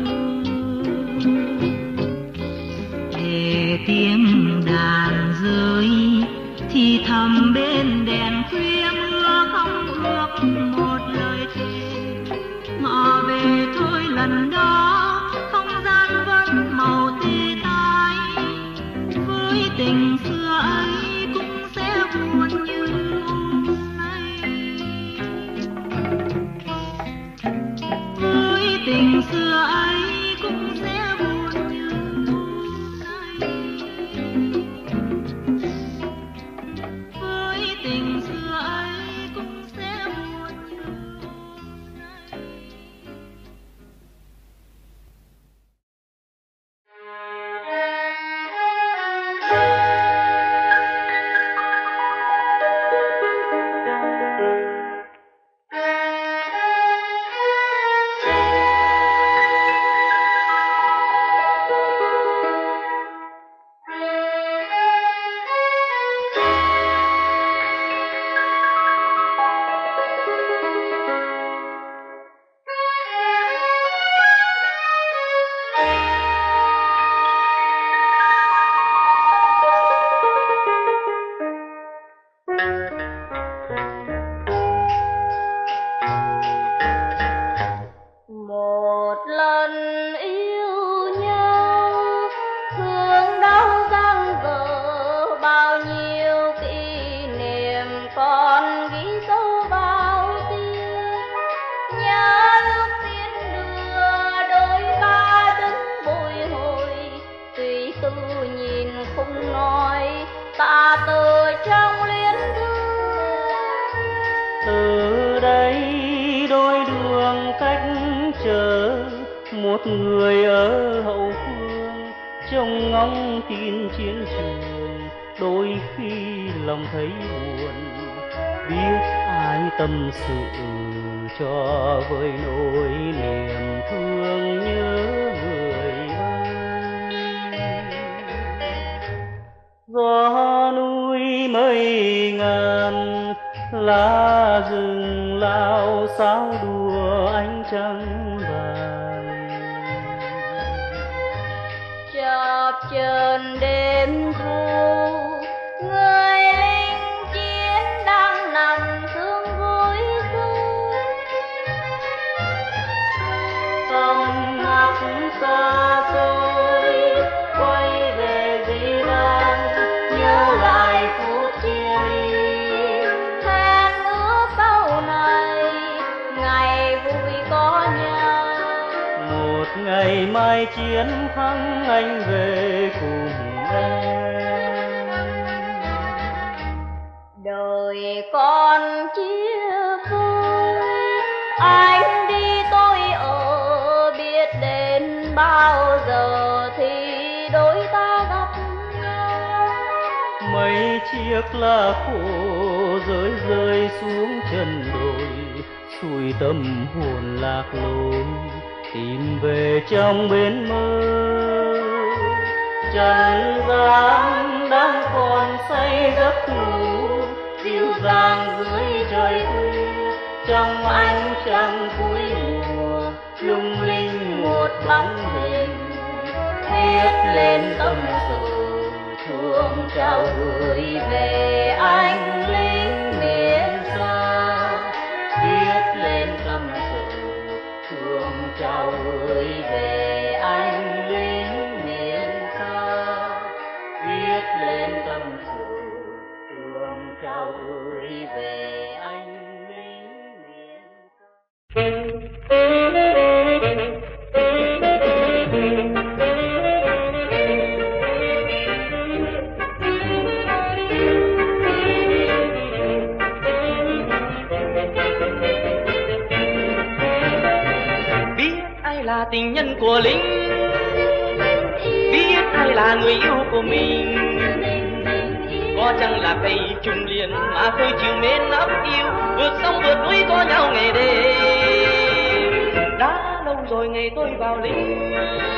để tiếng đàn rơi thì thầm bên đèn khuya mưa không ước một lời thề. Ngọ về thôi lần đó không gian vẫn màu tê tái, với tình xưa ấy cũng sẽ buồn như hôm nay. Với tình xưa ấy cũng sẽ buồn như hôm nay. Với tình xưa ấy cũng sẽ buồn như hôm nay. Một lần yêu nhau, thương đau giang dở, bao nhiêu kỷ niệm còn ghi sâu bao tiếng. Nhớ lúc tiến đưa đôi ta đứng bồi hồi, tùy tư nhìn không nói, ta từ trong luyến thương. Từ đây đôi đường cách chờ, một người ở hậu phương trông ngóng tin chiến trường. Đôi khi lòng thấy buồn, biết ai tâm sự cho vơi nỗi niềm thương nhớ người ơi. Gió núi mây ngàn, lá rừng lao sao đùa ánh trăng vàng. Chập chờn đêm thu, người lính chiến đang nằm thương gối rơi. Tâm ngát xa xôi, quay về dĩ vãng, nhớ lại phút chia ly. Hẹn ước sau này, ngày vui có nhau. Một ngày mai chiến thắng anh về cùng em. Đời con chia phôi, anh đi tôi ở, biết đến bao giờ thì đôi ta gặp nhau. Mấy chiếc lá khô rơi rơi xuống chân đồi, xuôi tâm hồn lạc lối, tìm về trong bến mơ. Trần gian đang còn say giấc ngủ, dịu dàng dưới trời khuya, trong ánh trăng cuối mùa lung linh một bóng hình. Viết lên tâm sự thương trao gửi về anh lính miền xa. Viết lên tâm sự thương trao gửi về anh lính miền xa. Viết lên tâm sự thương trao gửi về anh lính miền xa. Là tình nhân của lính, biết ai là người yêu của mình. Có chăng là cây trùng liền mà tôi chịu mến ấp yêu, vượt sông vượt núi có nhau ngày đêm. Đã lâu rồi ngày tôi vào lính,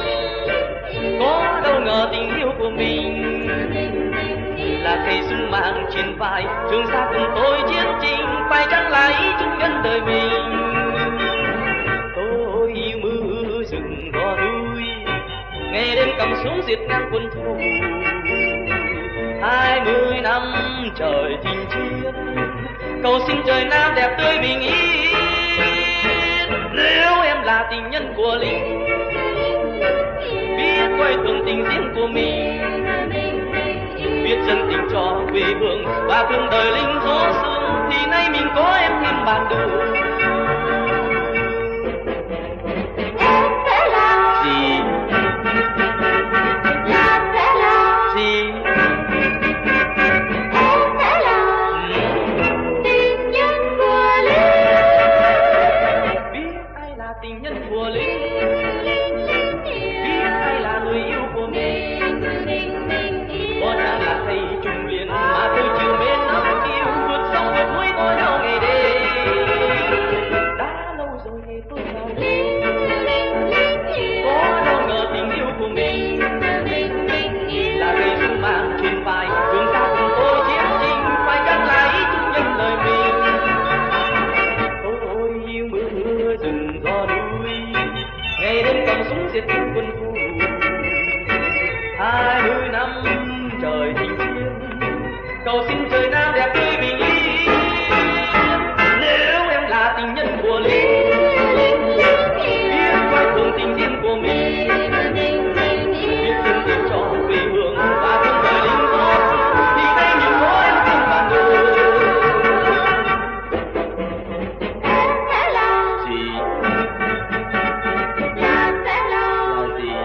có đâu ngờ tình yêu của mình là cây súng mang trên vai, trường xa cùng tôi chiến trình. Phải chăng là ý chung nhân đời mình? Rừng đỏ núi, ngày đêm cầm súng diệt ngang quân thù. Hai mươi năm trời chinh chiến, cầu xin trời Nam đẹp tươi bình yên. Nếu em là tình nhân của lính, biết coi thường tình riêng của mình, biết chân tình cho quê hương và thương đời lính gió sương, thì nay mình có em thêm bạn đường. Em sẽ là Gì? là sẽ là Gì? em sẽ là tình nhân của lính. Biết ai là tình nhân của lính, biết ai là người yêu của mình, có chăng là thầy trùng liền mà tôi chiều mến ấm yêu, vượt sông vượt núi có nhau ngày đêm. Đã lâu rồi ngày tôi vào lính, có đâu ngờ tình yêu của mình là cây súng mang trên vai, đường xa cùng tôi chiến tranh, phải nhắc lại chung nhân lời mình. Tôi yêu mưa rừng gió núi, ngày đêm cầm súng diệt những quân thù. Hai mươi năm trời chinh chiến, cầu xin trời Nam đẹp tươi bình yên. Nếu em là tình nhân của lính, biết coi thường tình riêng của mình, biết thương tình cho quê hương và thương đời lính gió sương, thì nay mình có em cùng bạn đường. Em sẽ là Gì? là sẽ là Là gì?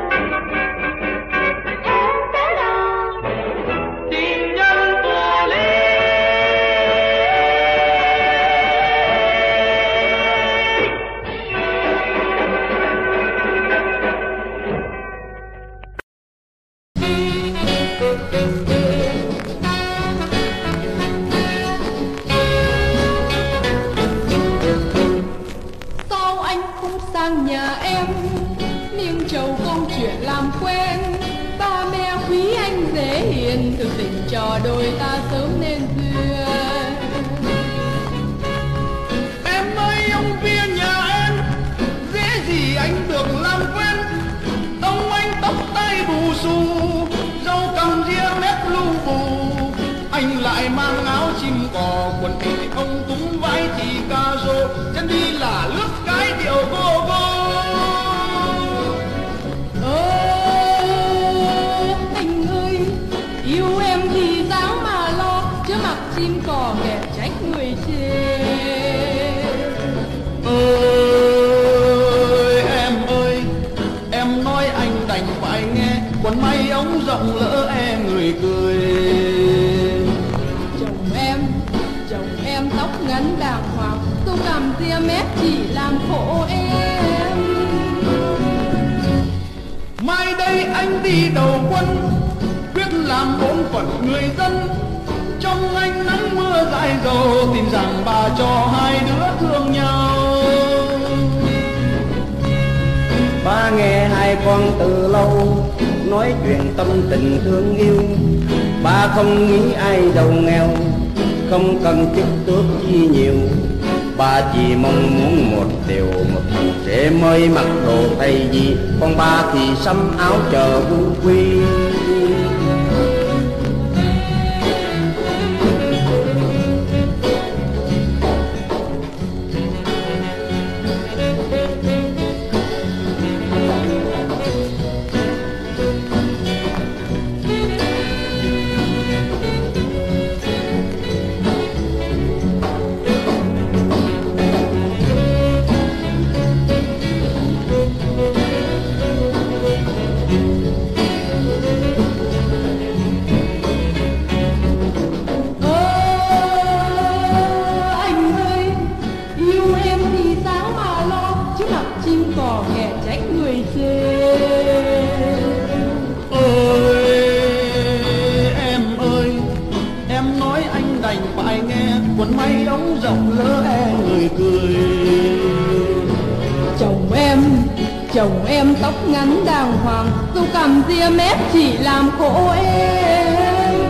em sẽ là Tình nhân của lính. Sao anh không sang nhà em miếng trầu câu chuyện làm quen, ba mẹ quý anh dễ hiền, thực tình cho đôi ta sớm nên duyên. Em ơi ông kia nhà em, dễ gì anh được làm quen. Tông anh tóc tai bù xù, râu cằm ria mép lu bù. Anh lại mang áo chim cò, quần thì ông túng vai thì cà rô, chân đi là lướt cái điệu vô vô. Ơ anh ơi, yêu em thì dáng mà lo, chứ mặc chim cò kẻ trách người chê. Ơi em ơi, em nói anh đành phải nghe, quần may ống rộng lỡ em người cười. Chồng em, chồng em tóc ngắn đàng hoàng, tô cằm ria mép chỉ làm khổ em. Mai đây anh đi đầu quân, quyết làm bổn phận người dân. Trong anh nắng mưa dãi dầu, tin rằng bà cho hai đứa thương nhau. Ba nghe hai con từ lâu nói chuyện tâm tình thương yêu, ba không nghĩ ai giàu nghèo, không cần chức tước chi nhiều. Ba chỉ mong muốn một điều, một sẽ mới mặc đồ thay gì, còn ba thì sắm áo chờ vương quy. quần may ống rộng lỡ e người cười. Chồng em, chồng em tóc ngắn đàng hoàng, dù cằm ria mép chỉ làm khổ em.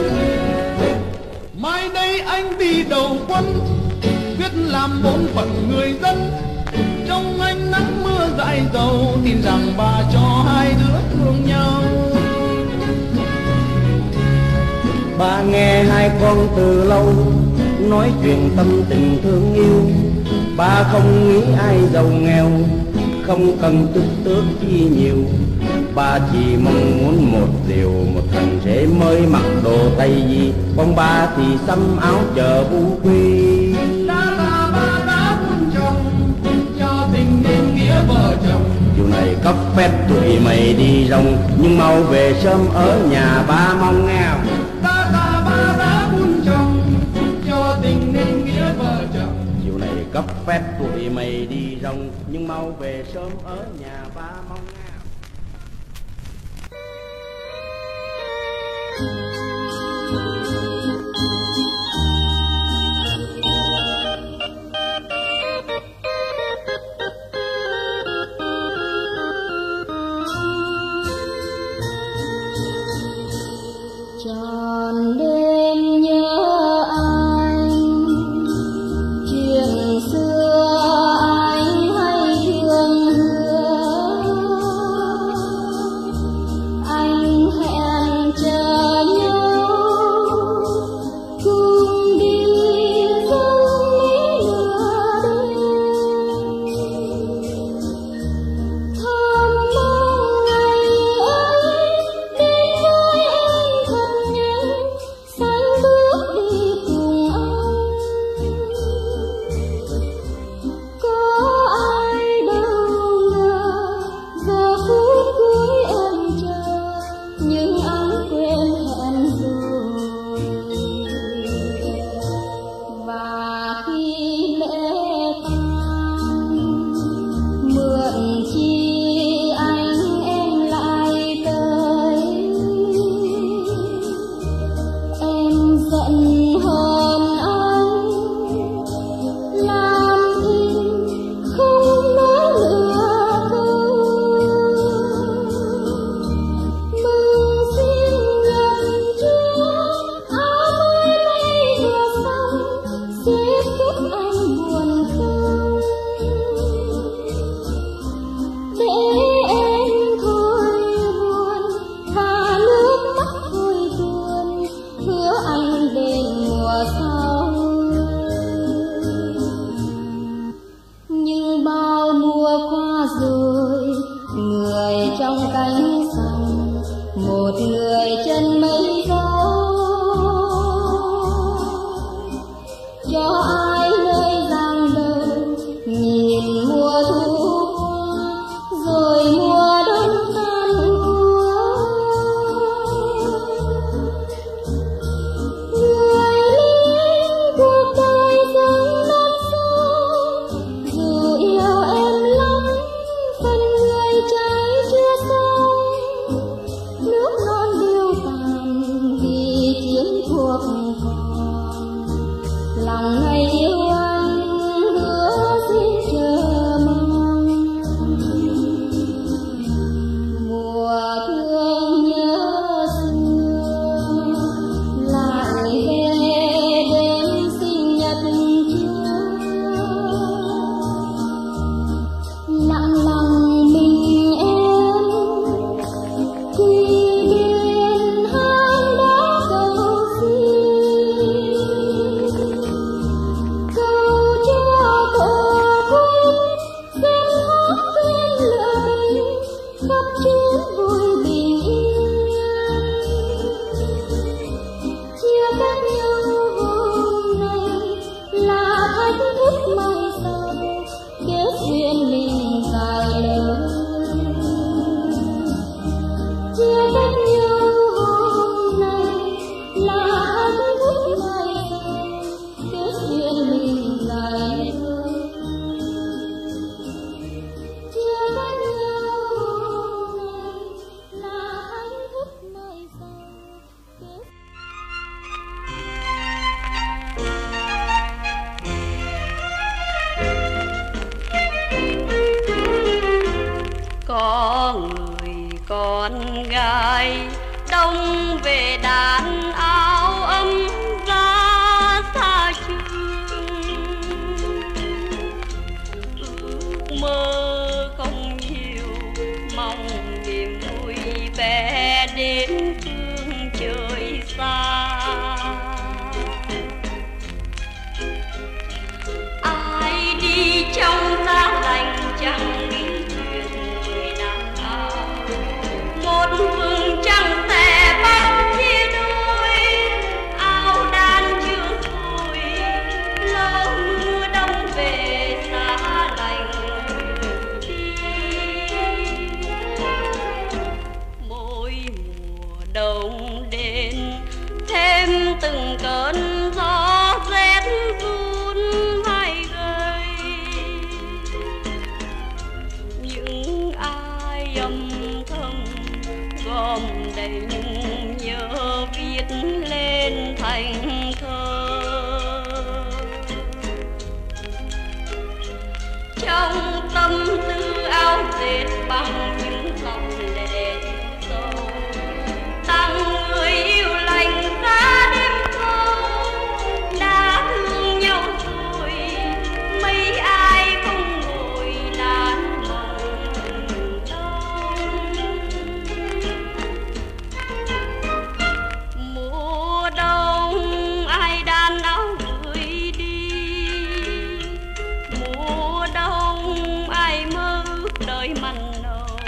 Mai đây anh đi đầu quân, quyết làm bổn phận người dân. Trong anh nắng mưa dãi dầu, tin rằng bà cho hai đứa thương nhau. Ba nghe hai con từ lâu nói chuyện tâm tình thương yêu. Ba không nghĩ ai giàu nghèo, không cần tức tước chi nhiều. Ba chỉ mong muốn một điều, một thằng rể mới mặc đồ Tây gì. Con ba thì xăm áo chờ vu quy. Đã là ba đã buôn chồng, cho tình nên nghĩa vợ chồng. Điều này cấp phép tụi mày đi rong, nhưng mau về sớm ở nhà ba mong nghèo. Đã là ba đã buôn chồng, cho tình nên nghĩa vợ chồng. Điều này cấp phép tụi mày đi rong, nhưng mau về sớm ở nhà ba mong nghèo. Tròn đêm nhớ anh, chuyện xưa anh hay thương hứa. Anh hẹn chờ nhau cùng đi dâng lửa đêm. Thầm mong ngày ấy đến với anh thật nhanh, sánh bước đi cùng anh. Có ai đâu ngờ giờ phút cuối em chờ, nhưng anh quên hẹn rồi. Và khi lễ tang mượn chi anh em lại tới, em giận hờn anh làm thinh không nói lừa câu. Mừng sinh nhật trước áo mới may vừa xong, xếp phút anh buồn không. Để em thôi buồn và nước mắt thôi buồn, hứa anh đến mùa sau. Nhưng bao mùa qua rồi, người trong cánh sông, một người chân mây gió. Cho ai nơi giang đầu nhìn mùa thu qua, rồi mùa đông tan úa. Người lính cuộc đời dâng non sông, dù yêu em lắm phần người trái chưa xong. Nước non điêu tàn vì chiến cuộc còn, lòng ngày yêu anh hứa xin chờ mong. Mùa thương nhớ xưa lại về đêm sinh nhật trước, lặng lòng mình em quy biên hang đá cầu xin. Cầu cho tổ quốc xem hót quên lời khắp chuyến vui bình yên. Chia cách nhau hôm nay là thách thức mai sau, kết duyên mình dài lớn. Chia cách nhau hôm nay là thách thức mai sau, kết duyên mình dài lớn. Chia cách nhau hôm nay là thách thức mai sau, kết Có người con gái đông về đàn áo ấm ra xa trường, ước mơ không nhiều, mong niềm vui vẻ đến phương trời xa. đến, thêm từng cơn gió rét run vai gầy. Những ai âm thầm gom đầy nhung nhớ viết lên thành thơ. Trong tâm tư áo dệt bằng những dòng lệ sâu, tặng người yêu lành ra đêm thâu. Đã thương nhau rồi mấy ai không ngồi đàn mộng đông. Mùa đông ai đan áo gửi đi, mùa đông ai mơ ước đời mặn nồng.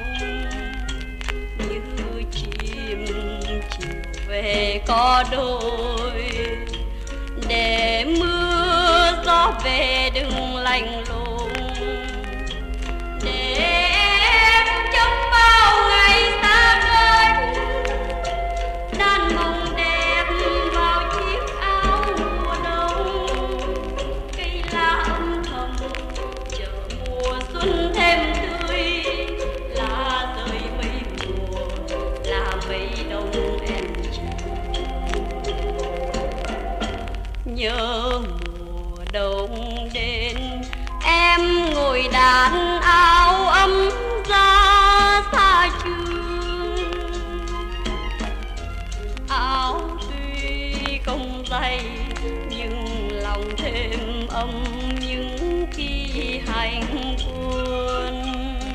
Như chim chiều về có đôi, để mưa gió về đừng lạnh lùng, để em trong bao ngày xa cách đan mộng đẹp vào chiếc áo mùa đông. Cây lá âm thầm chờ mùa xuân thêm tươi, lá rơi mấy mùa là mấy đông em chờ. Nhớ mùa đông đến em ngồi đàn áo ấm ra xa trường. Áo tuy không dày nhưng lòng thêm ấm những khi hành quân.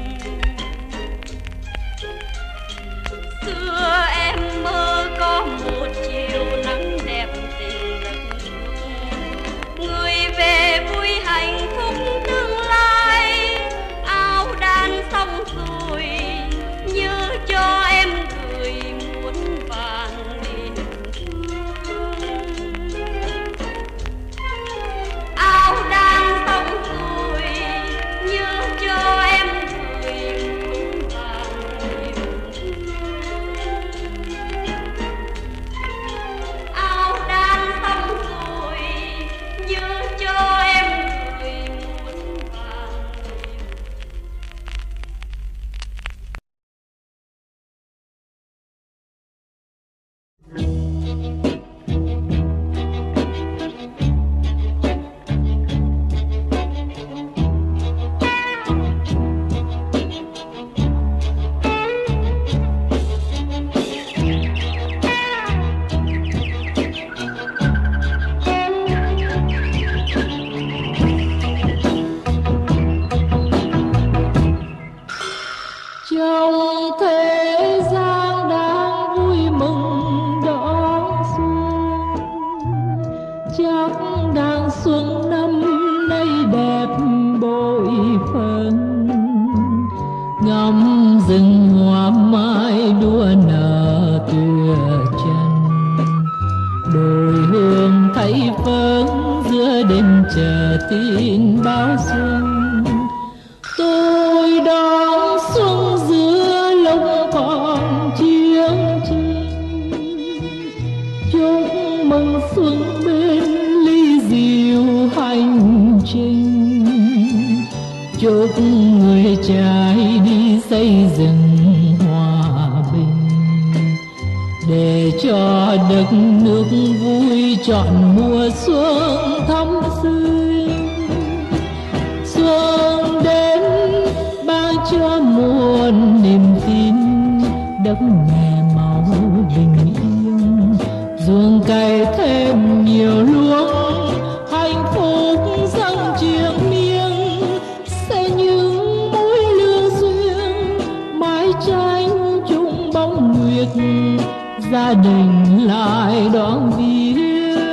Xưa em mơ có một chiều nắng đẹp tình đất nước, người về vui hạnh phúc tương lai. Áo đan xong rồi nhớ cho em gửi muôn vàn niềm thương. Áo đan xong rồi nhớ cho em gửi muôn vàn niềm thương. Áo đan xong rồi nhớ cho em gửi muôn vàn niềm. Trong thế gian đang vui mừng đón xuân, chắc đang xuân năm nay đẹp bội phần. Ngắm rừng hoa mai đua nở tựa chân, đồi hương thấy phấn giữa đêm chờ tin báo xuân. Tôi đón xuân giữa lúc còn chiến tranh, chúc mừng xuân bên ly rượu hành trình. Chúc người trai đi xây dựng hòa bình, để cho đất nước vui trọn mùa xuân thắm xuyên. Xuân đến ban cho muôn niềm tin, đất mẹ màu bình yên. Ruộng cày thêm nhiều luống, hạnh phúc dâng triền miên. Sẽ những mối lương duyên, mái tranh chung bóng nguyệt, gia đình lại đón viếng.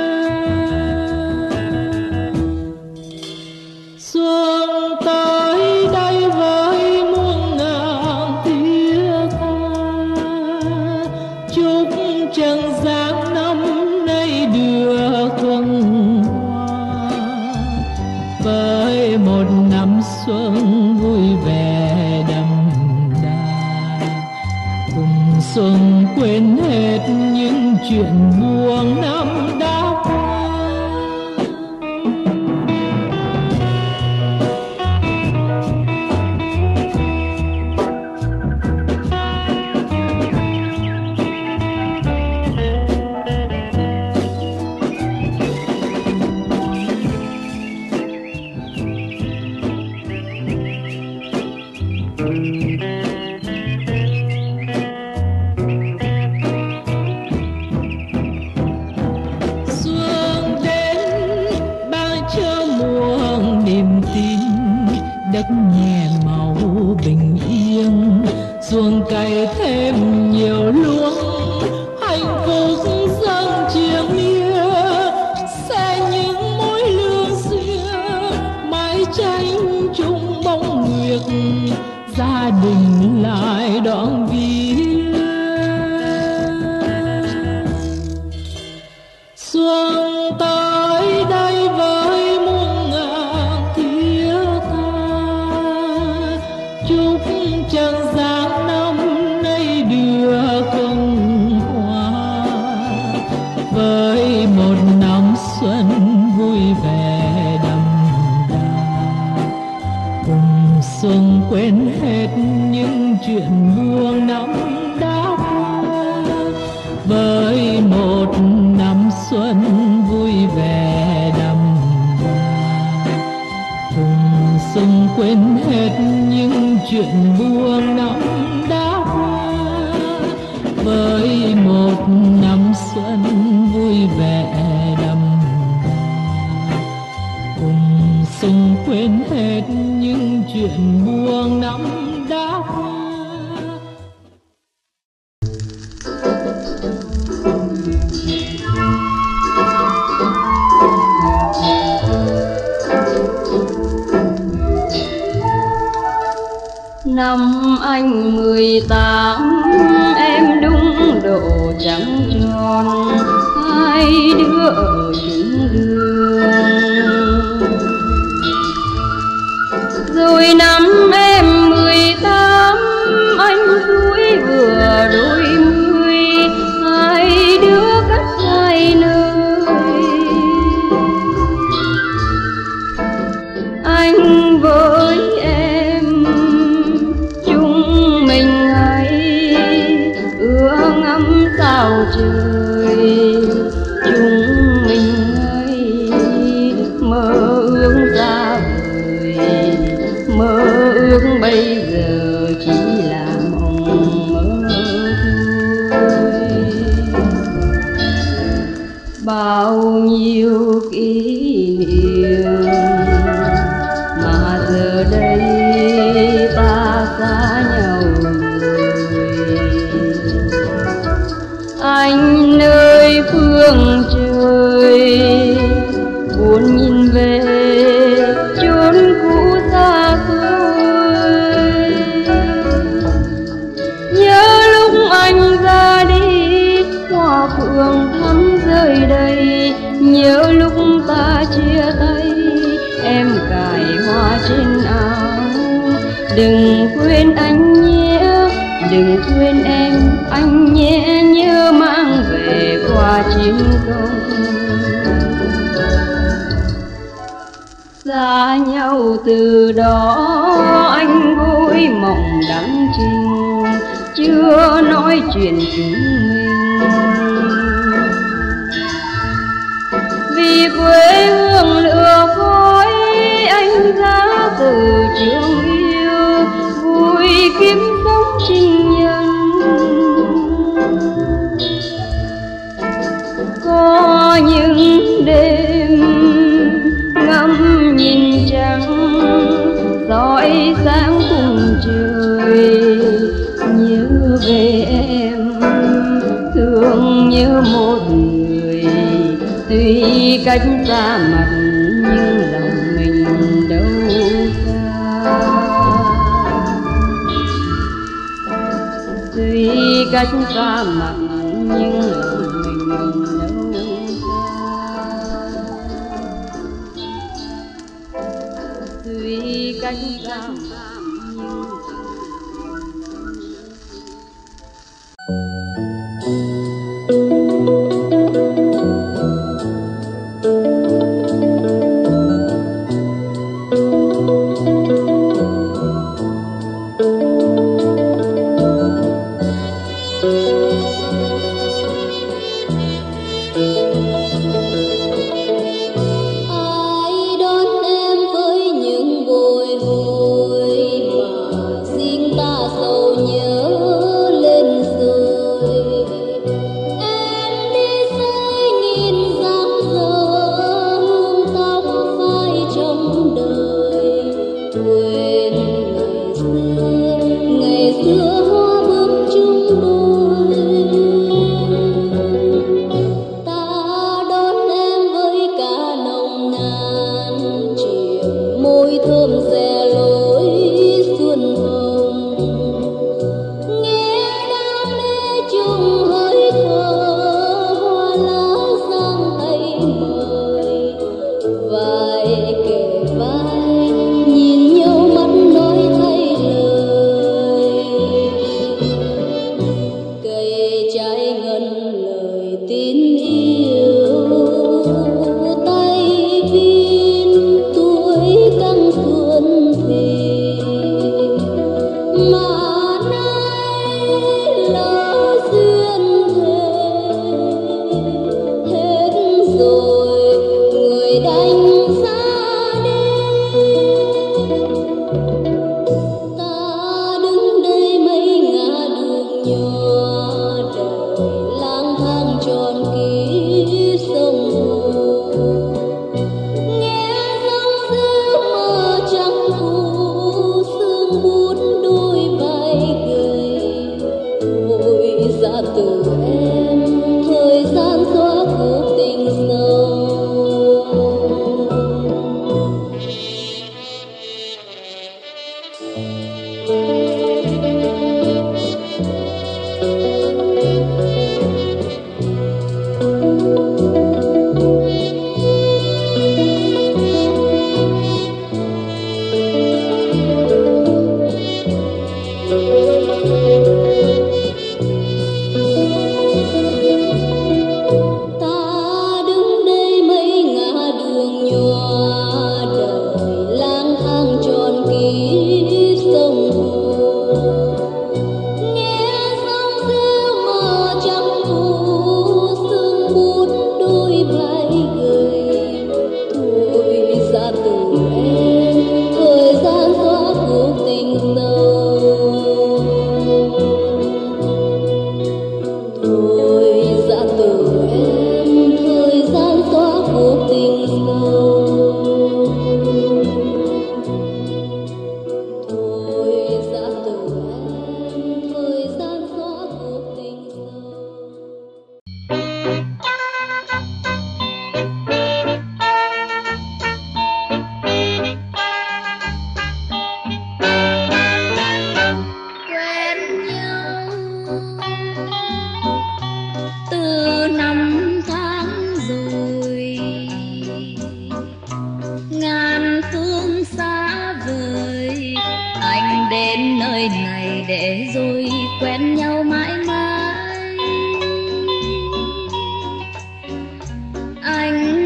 Xuân tới đây với muôn ngàn tiếng ca, chúc trần gian năm nay được thuần hoa. Với một năm xuân vui vẻ đậm đà, cùng xuân quên hết những chuyện buồn năm đã qua. Đất nhẹ màu bình yên, xuồng cày thêm nhiều luống, hạnh phúc dâng chiếc nia, sẽ những mối lương xưa mái tranh chung bóng nguyệt, gia đình lại đón viếng. Xuân tới đây với muôn ngàn thiết tha, chúc chân gian năm nay đưa công hoa, với một năm xuân vui vẻ đậm đà, cùng xuân quên hết những chuyện buồn năm đã qua, với một năm xuân vui vẻ đậm đà, cùng xuân quên hết những chuyện buồn năm đã qua, với một năm xuân vui vẻ đậm đà, cùng xuân quên hết những chuyện buồn năm đã qua. Năm anh mười tám, em đúng độ trắng tròn, hai đứa ở chung đường. Rồi năm em mười tám, anh tuổi vừa đôi mươi, hai đứa cách hai nơi. Anh với sao trời, chúng mình ơi mơ ước xa vời, mơ ước bây giờ chỉ là mộng mơ thôi. Bao nhiêu kỷ niệm mà giờ đây ta xa nhau. Anh nơi phương trời buồn nhìn về chốn cũ xa xôi, nhớ lúc anh ra đi hoa phượng thắm rơi đầy, nhớ lúc ta chia tay em cài hoa trên áo. Đừng quên anh nhé, đừng quên em anh nhé, nhớ mang về qua chiến công. Xa nhau từ đó anh gối mộng đắng trinh, chưa nói chuyện chúng mình. Vì quê hương lửa khói anh ra từ trường yêu, vui kiếm sống trinh nhân. Có những đêm ngắm nhìn trăng soi sáng cùng trời, nhớ về em thương nhớ một người, tuy cách xa mặt nhưng lòng mình đâu xa. Tuy cách xa mặt nhưng lòng mình đâu xa. Tuy cách xa mặt nhưng Thank you.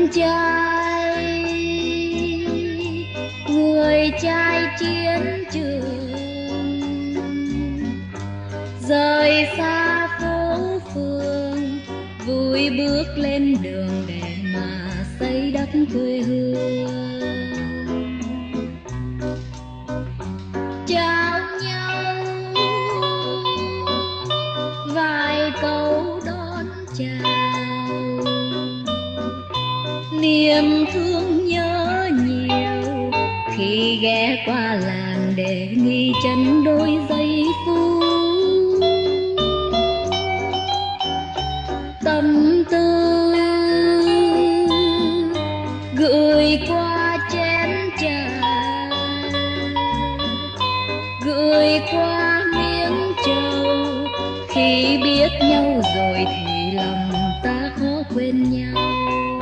trai, người trai chiến trường, rời xa phố phường, vui bước lên đường để mà xây đất quê hương. Chào nhau vài câu đón chào, niềm thương nhớ nhiều khi ghé qua làng để nghỉ chân đôi giây phút. Tâm tư gửi qua chén trà, gửi qua miếng trầu. Khi biết nhau rồi thì lòng ta khó quên nhau.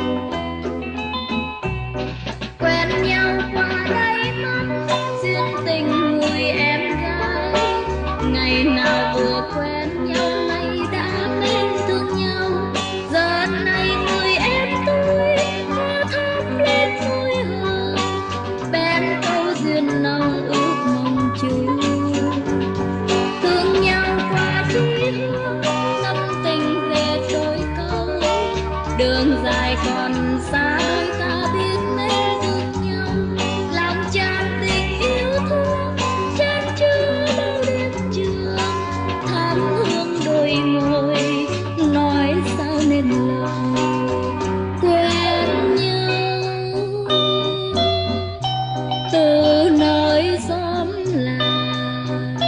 Quen nhau qua đây mắt duyên tình người em gái, ngày nào vừa quen nhau nay đã mến thương nhau. Giờ này người em tôi hoa thắm lên môi hồng, bên câu duyên nồng ước mong chung. Thương nhau qua chí hương, tâm tình về đôi câu. Đường dài còn xa đôi ta biết mến thương nhau, lòng tràn tình yêu thương chan chứa bao đêm trường. Thắm hương đôi môi nói sao nên lời. Quen nhau từ nơi xóm làng,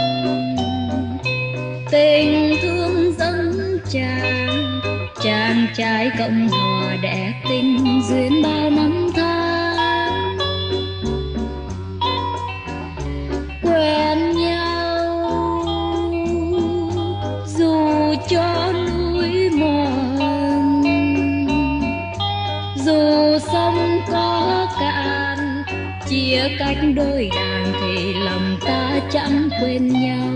tình thương dâng tràn, chàng trai Cộng Hòa đẻ tình duyên bao năm tháng. Quen nhau dù cho núi mòn, dù sông có cạn, chia cách đôi đàn thì lòng ta chẳng quên nhau.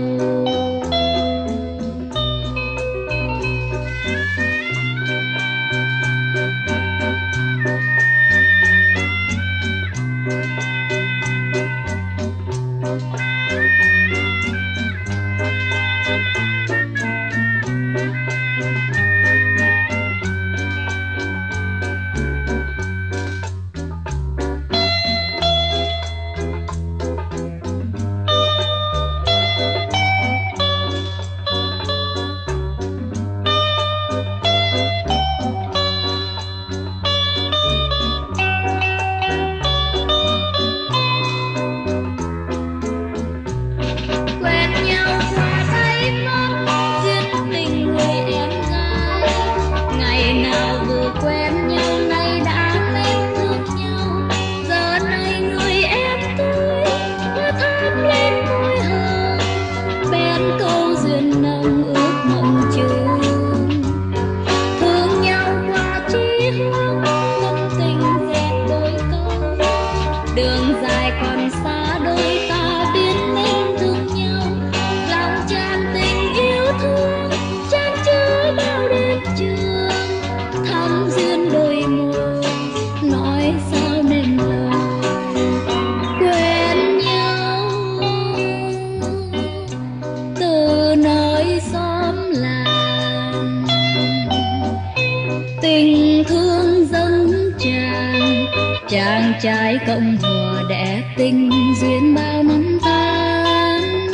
Chàng trai Cộng Hòa đẻ tình duyên bao năm tháng.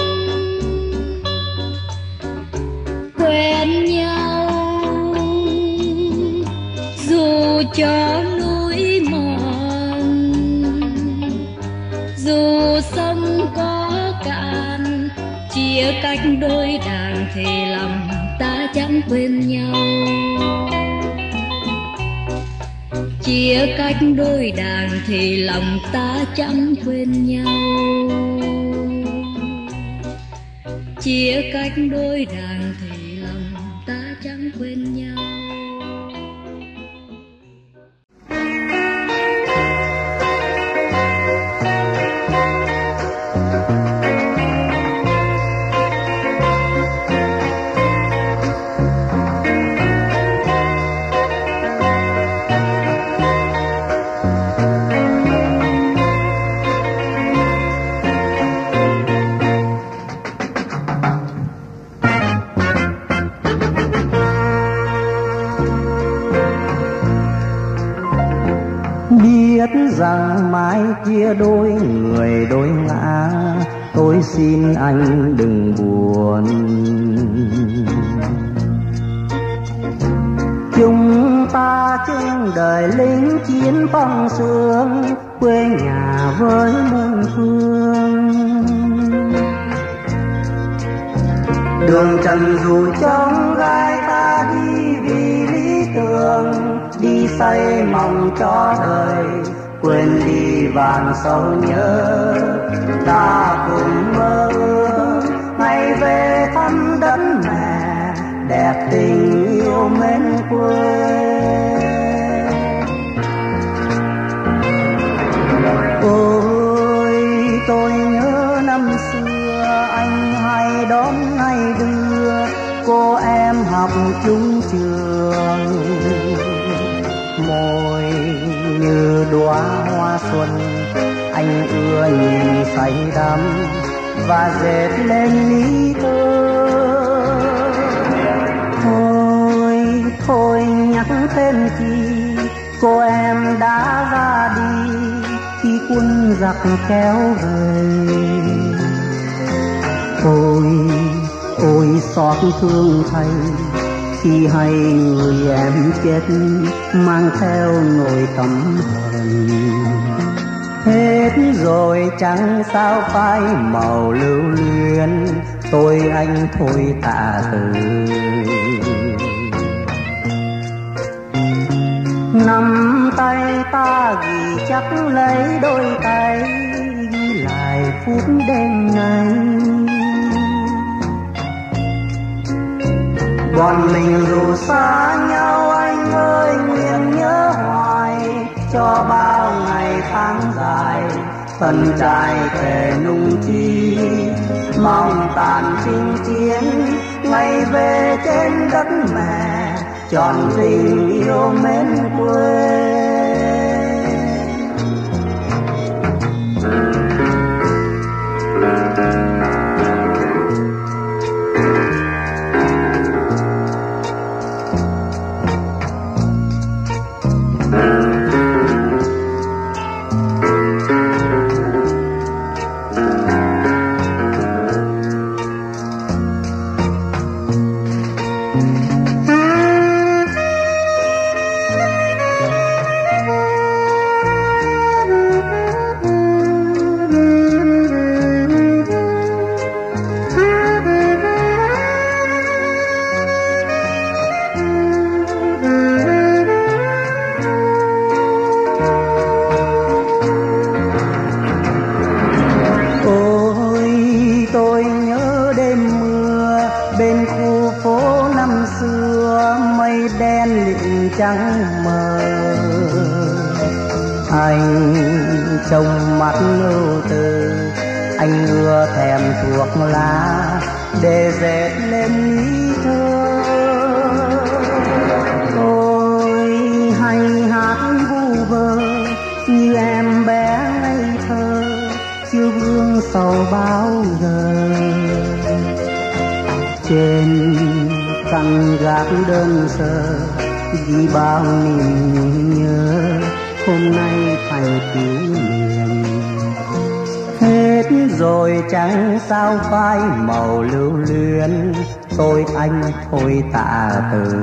Quen nhau dù cho núi mòn, dù sông có cạn, chia cách đôi đàn thì lòng ta chẳng quên nhau. Chia cách đôi đàn thì lòng ta chẳng quên nhau. Chia cách đôi đàn thì lòng ta chẳng quên nhau. biết rằng mai chia đôi người đôi ngã, tôi xin anh đừng buồn. Chúng ta chung đời lính chiến băng sương, quê nhà với muôn phương. Đường trần dù trong gai ta đi vì lý tưởng, đi xây mong cho đời, quên đi vạn sầu nhớ. Ta cùng mơ ước ngày về thăm đất mẹ, đẹp tình yêu mến quê. Ôi tôi nhớ năm xưa anh hay đón hay đưa cô em học chung trường. Môi như đóa hoa xuân anh ưa nhìn say đắm và dệt lên lý thơ. Thôi thôi nhắc tên chi cô em đã ra đi khi quân giặc kéo về. Ôi ôi xót thương thay khi hay người em chết mang theo nỗi căm hận. Hết rồi chẳng sao phai màu lưu luyến, tôi anh thôi tạ từ. Nắm tay ta ghi chắc lấy đôi tay, ghi lại phút đêm nay. Bọn mình dù xa nhau anh ơi nguyện nhớ hoài, cho bao ngày tháng dài phần trải thề nung chi. Mong tàn chinh chiến ngày về trên đất mẹ, tròn tình yêu mến quê. Trắng mờ anh trong mắt ưu tư, anh ưa thèm thuốc lá để dệt lên lý thơ. Tôi hay hát vu vơ như em bé ngây thơ, chưa vương sầu bao giờ. Trên căn gác đơn sơ ghi bao niềm nhớ, hôm nay thành kỷ niệm. Hết rồi chẳng sao phai màu lưu luyến, tôi anh thôi tạ từ.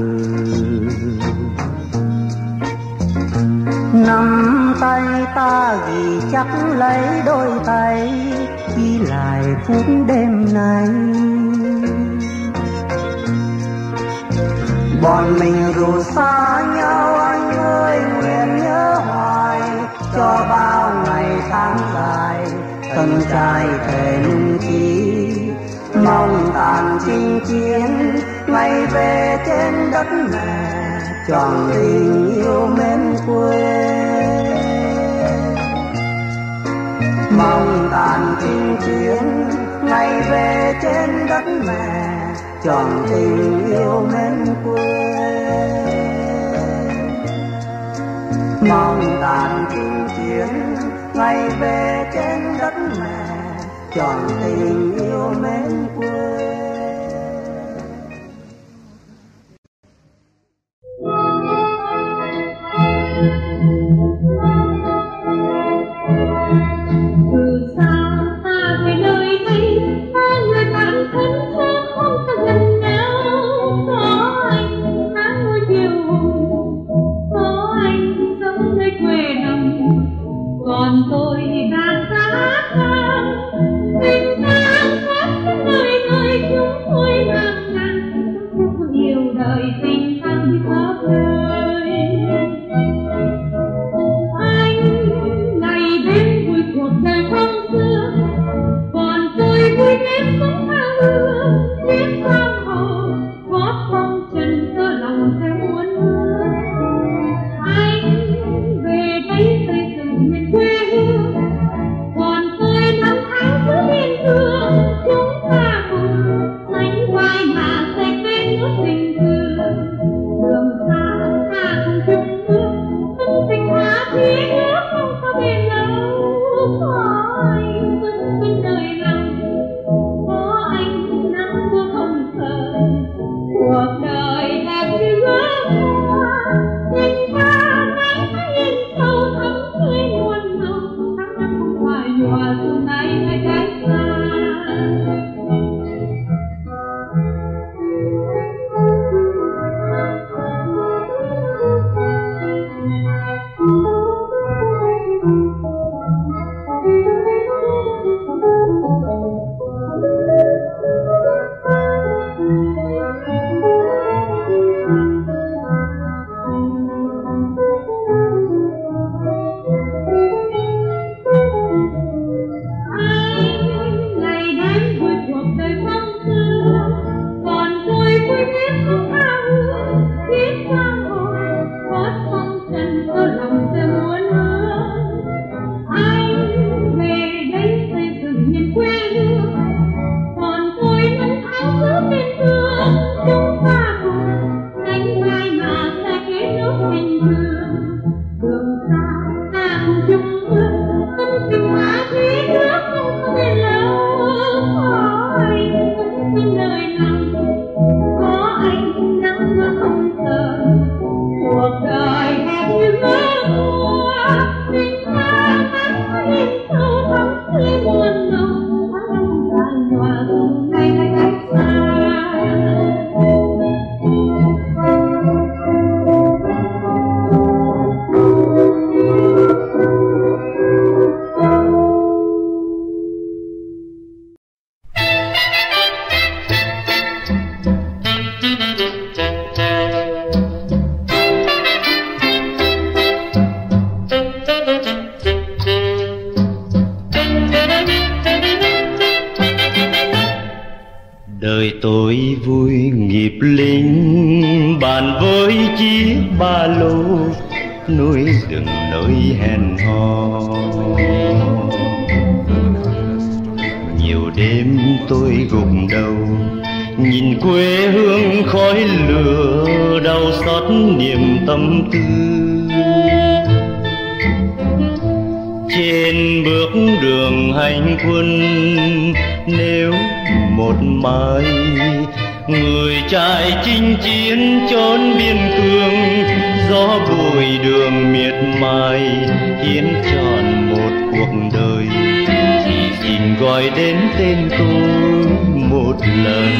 Nắm tay ta ghi chắc lấy đôi tay, ghi lại phút đêm nay. Bọn mình dù xa nhau anh ơi nguyện nhớ hoài, cho bao ngày tháng dài thân trai thề nung chi. Mong tàn chinh chiến ngày về trên đất mẹ, tròn tình yêu mến quê. Mong tàn chinh chiến ngày về trên đất mẹ, tròn tình yêu mến quê. Mong tàn chinh chiến ngày về trên đất mẹ, tròn tình yêu mến quê. Đời tôi vui nghiệp lính bàn với chiếc ba lô, núi rừng nơi hẹn hò. Nhiều đêm tôi gục đầu nhìn quê hương khói lửa, đau xót niềm tâm tư. Trên bước đường hành quân nếu một mai người trai chinh chiến chốn biên cương, gió bụi đường miệt mài hiến trọn một cuộc đời, thì xin gọi đến tên tôi một lần.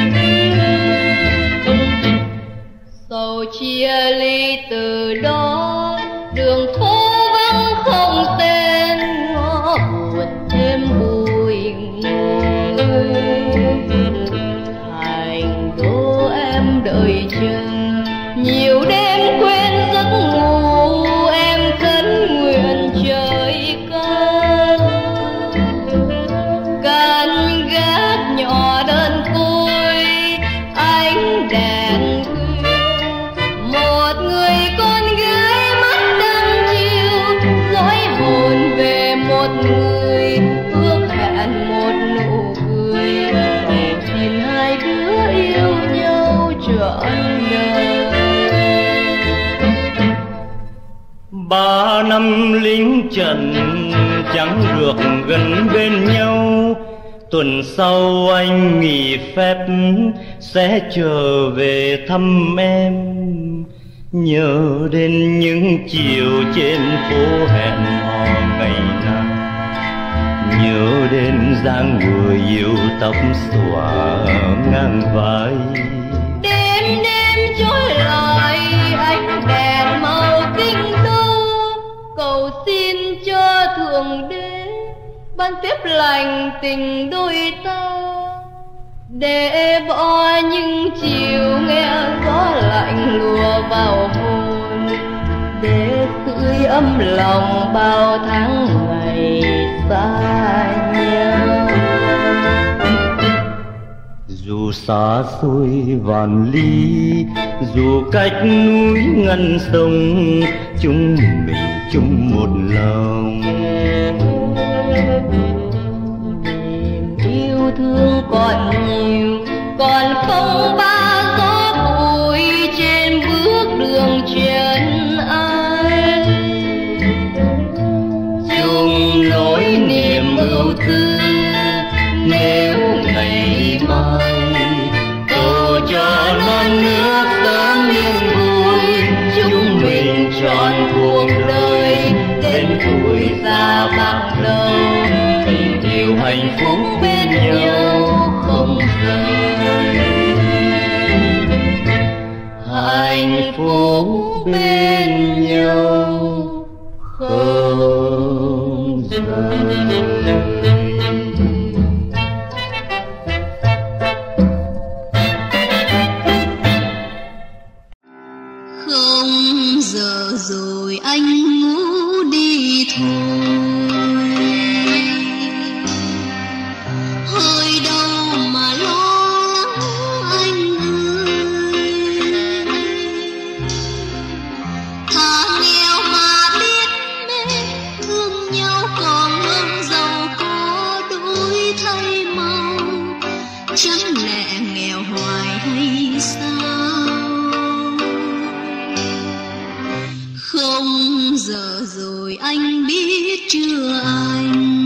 Sầu chia ly từ đó đường phố vắng không tên, ngõ buồn thêm bụi ngùi. Thành đô em đợi chờ nhiều đêm quên giấc ngủ, em khấn nguyện trời cao. Căn gác nhỏ đơn côi ánh đèn khuya, một người con gái mắt đăm chiêu dõi hồn về một người, ước hẹn một nụ cười, để xin hai đứa yêu nhau trọn đời. Ba năm lính trận chẳng được gần bên nhau, tuần sau anh nghỉ phép sẽ trở về thăm em. Nhớ đến những chiều trên phố hẹn hò ngày nào, nhớ đến dáng người yêu tóc xõa ngang vai. Đêm đêm trôi lại ánh đèn màu kinh đô, cầu xin cho thượng đế ban phép lành tình đôi ta, để bỏ những chiều nghe gió lạnh lùa vào hồn, để sưởi ấm lòng bao tháng ngày xa nhau. Dù xa xôi vạn ly, dù cách núi ngăn sông, chúng mình chung một lòng. Niềm yêu thương còn nhiều, còn không ba gió bụi trên bước đường chân ai. Chung nỗi niềm ưu tư, nếu ngày mai cầu cho non nước sớm yên vui, chúng mình trọn cuộc đời đến tuổi già bạc đầu, tình yêu hạnh phúc bên nhau không rời. Hạnh phúc bên nhau không rời. Không giờ rồi anh ngủ đi thôi, hơi đâu mà lo lắng anh ơi. Thà nghèo mà biết mến thương nhau còn hơn giàu có đổi thay màu, chẳng lẽ nghèo hoài hay sao? giờ rồi anh biết chưa anh,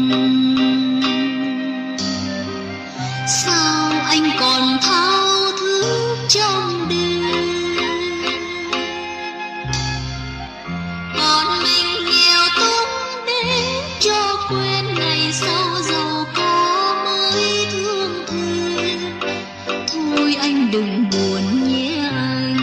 sao anh còn thao thức trong đêm. Còn mình nghèo túng để cho quên ngày sau giàu có mới thương thêm. Thôi anh đừng buồn nhé anh.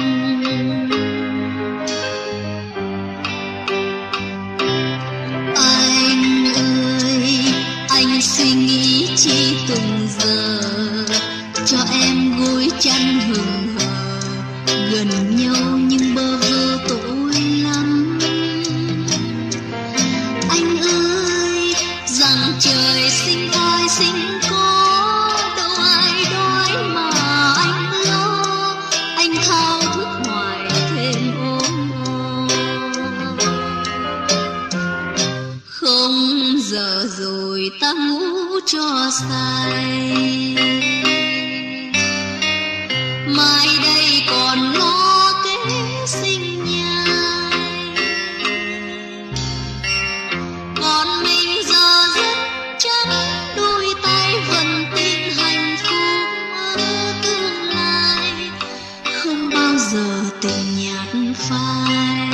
Anh ơi, anh suy nghĩ chi từng giờ, cho em gối chăn hừng hờ, gần nhau nhưng bơ vơ tối lắm. Anh ơi, rằng trời sinh ai sinh có, đâu ai đói mà anh lo, anh thao thức hoài thêm ốm o. Không giờ rồi ta ngủ cho say, mai đây còn lo kế sinh nhai. Còn mình giờ rất trắng đôi tay vẫn tin hạnh phúc ở tương lai, không bao giờ tình nhạt phai.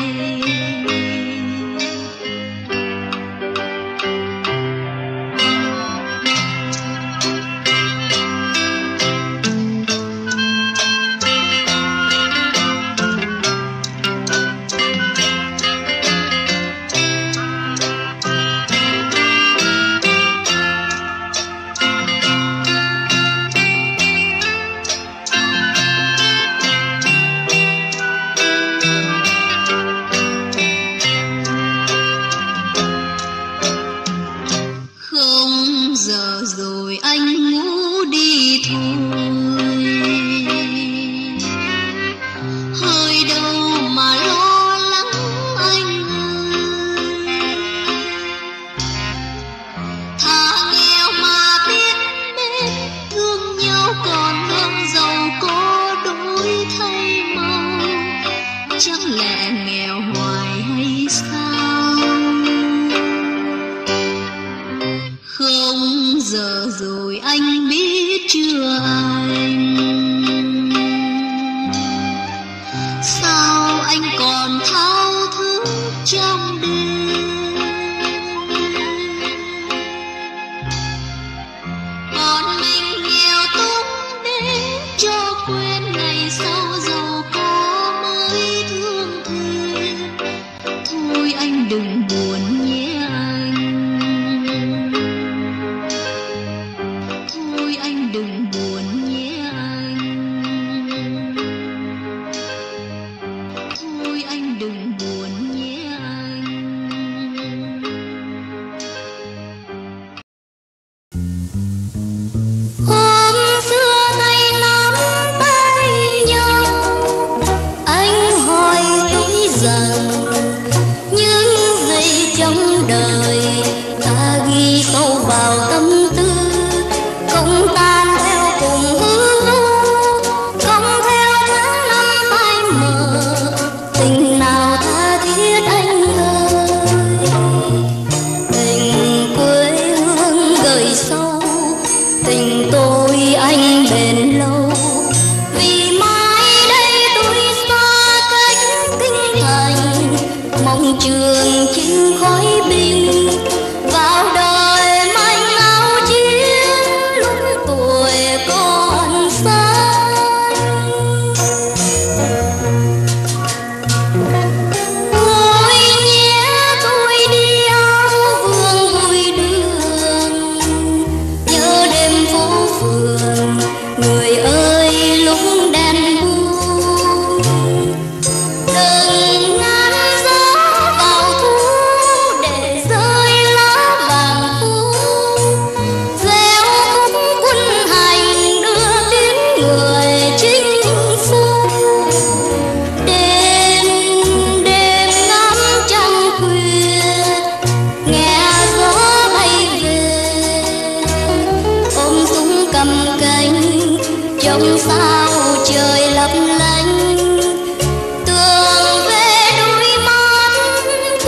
Không giờ rồi anh ngủ đi thôi, hơi đâu mà lo lắng anh ơi. Thà nghèo mà biết mến thương nhau còn hơn giàu có đổi thay màu. Chẳng lẽ nghèo hoài hay sao? Không giờ rồi anh biết chưa anh, sao anh còn thao thức trong đêm. Còn mình nghèo túng để cho quên ngày sau giàu có mới thương thêm. Thôi anh đừng buồn nhé anh. Thôi anh đừng buồn nhé anh. Thôi anh đừng buồn nhé anh. Hôm xưa tay nắm tay nhau, anh hỏi tôi rằng những gì trong đời ta ghi sâu vào tâm tư, không tan theo cùng hư vô, không theo tháng năm phai mờ, tình nào tha thiết anh ơi. Tình quê hương gửi sâu, tình tôi anh bền lâu, vì mai đây tôi xa cách kinh thành, mong trường chinh khói binh vào đời manh áo chiến lúc tuổi còn xanh. Ôi nhé tôi đi áo vương vui đường, nhớ đêm phố phường người ơi lúc đèn buông. Đừng ngăn gió vào thu để rơi lá vàng thu, gieo khúc quân hành đưa tiếng người chinh phục. Đêm đêm ngắm trăng khuya, nghe gió bay về, ôm súng cầm cánh trông sao trời lấp lánh. Tường về đôi mắt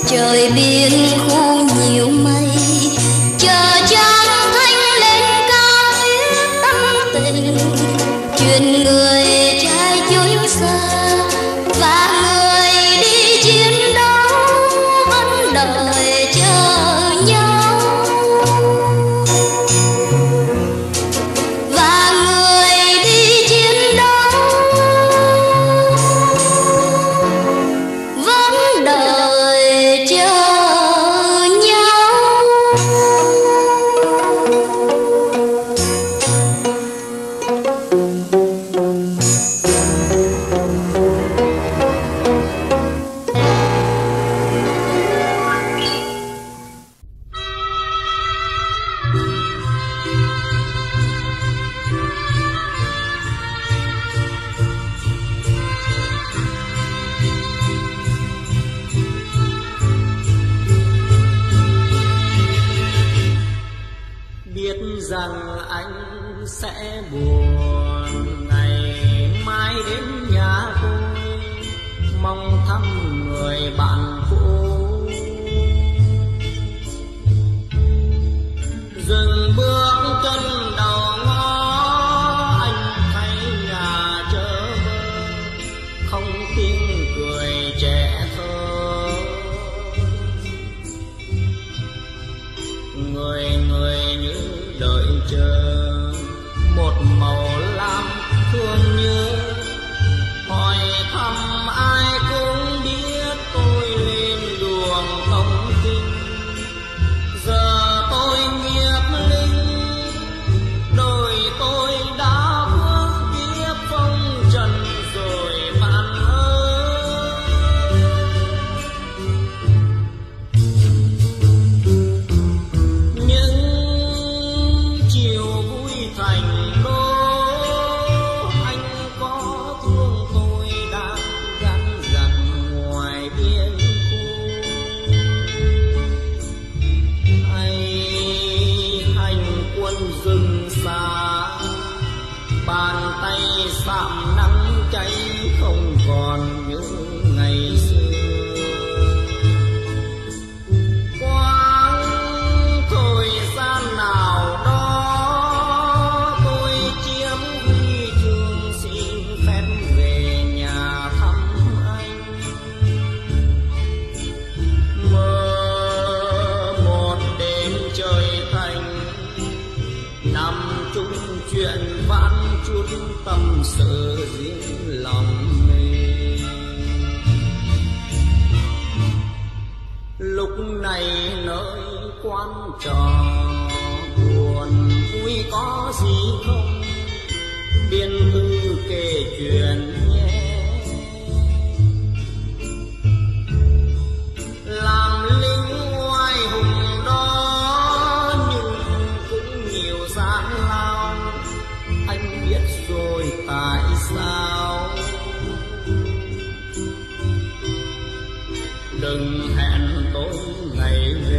trời biển khu nhiều mây, chờ trăng thanh lên cao viết tâm tình, chuyện người trai chốn xa và người đi chiến đấu vẫn đợi chờ nhau, và người đi chiến đấu vẫn đợi chờ nhau. Biết rằng anh sẽ buồn ngày mai đến nhà tôi, mong thăm người bạn cũ. Dừng bước chân đầu ngõ, anh thấy nhà chớ vơ, không tiếng cười trẻ thơ. Người người như đợi chờ một màu lam thương nhớ, hỏi thăm ai cũng biết tôi lên đường không kinh. Giờ tôi nghiệp linh, đời tôi đã bước kiếp phong trần rồi bạn ơi. Những chiều vui thành đô, anh có thương tôi đang gắn dặn ngoài biên khu. Hay hành quân rừng xa, bàn tay sạm nắng cháy không còn như ngày xưa. Quãng thời gian nào đó tôi chiếm huy chương xin phép về nhà thăm anh. Mơ một đêm trời thành, nằm chung chuyện vãn chút tâm sự riêng lòng mình. Lúc này nơi quán trò buồn vui có gì không, biên thư kể chuyện nhé. Làm lính oai hùng đó nhưng cũng nhiều gian lao, anh biết rồi tại sao. Đừng hẹn tôi ngày về,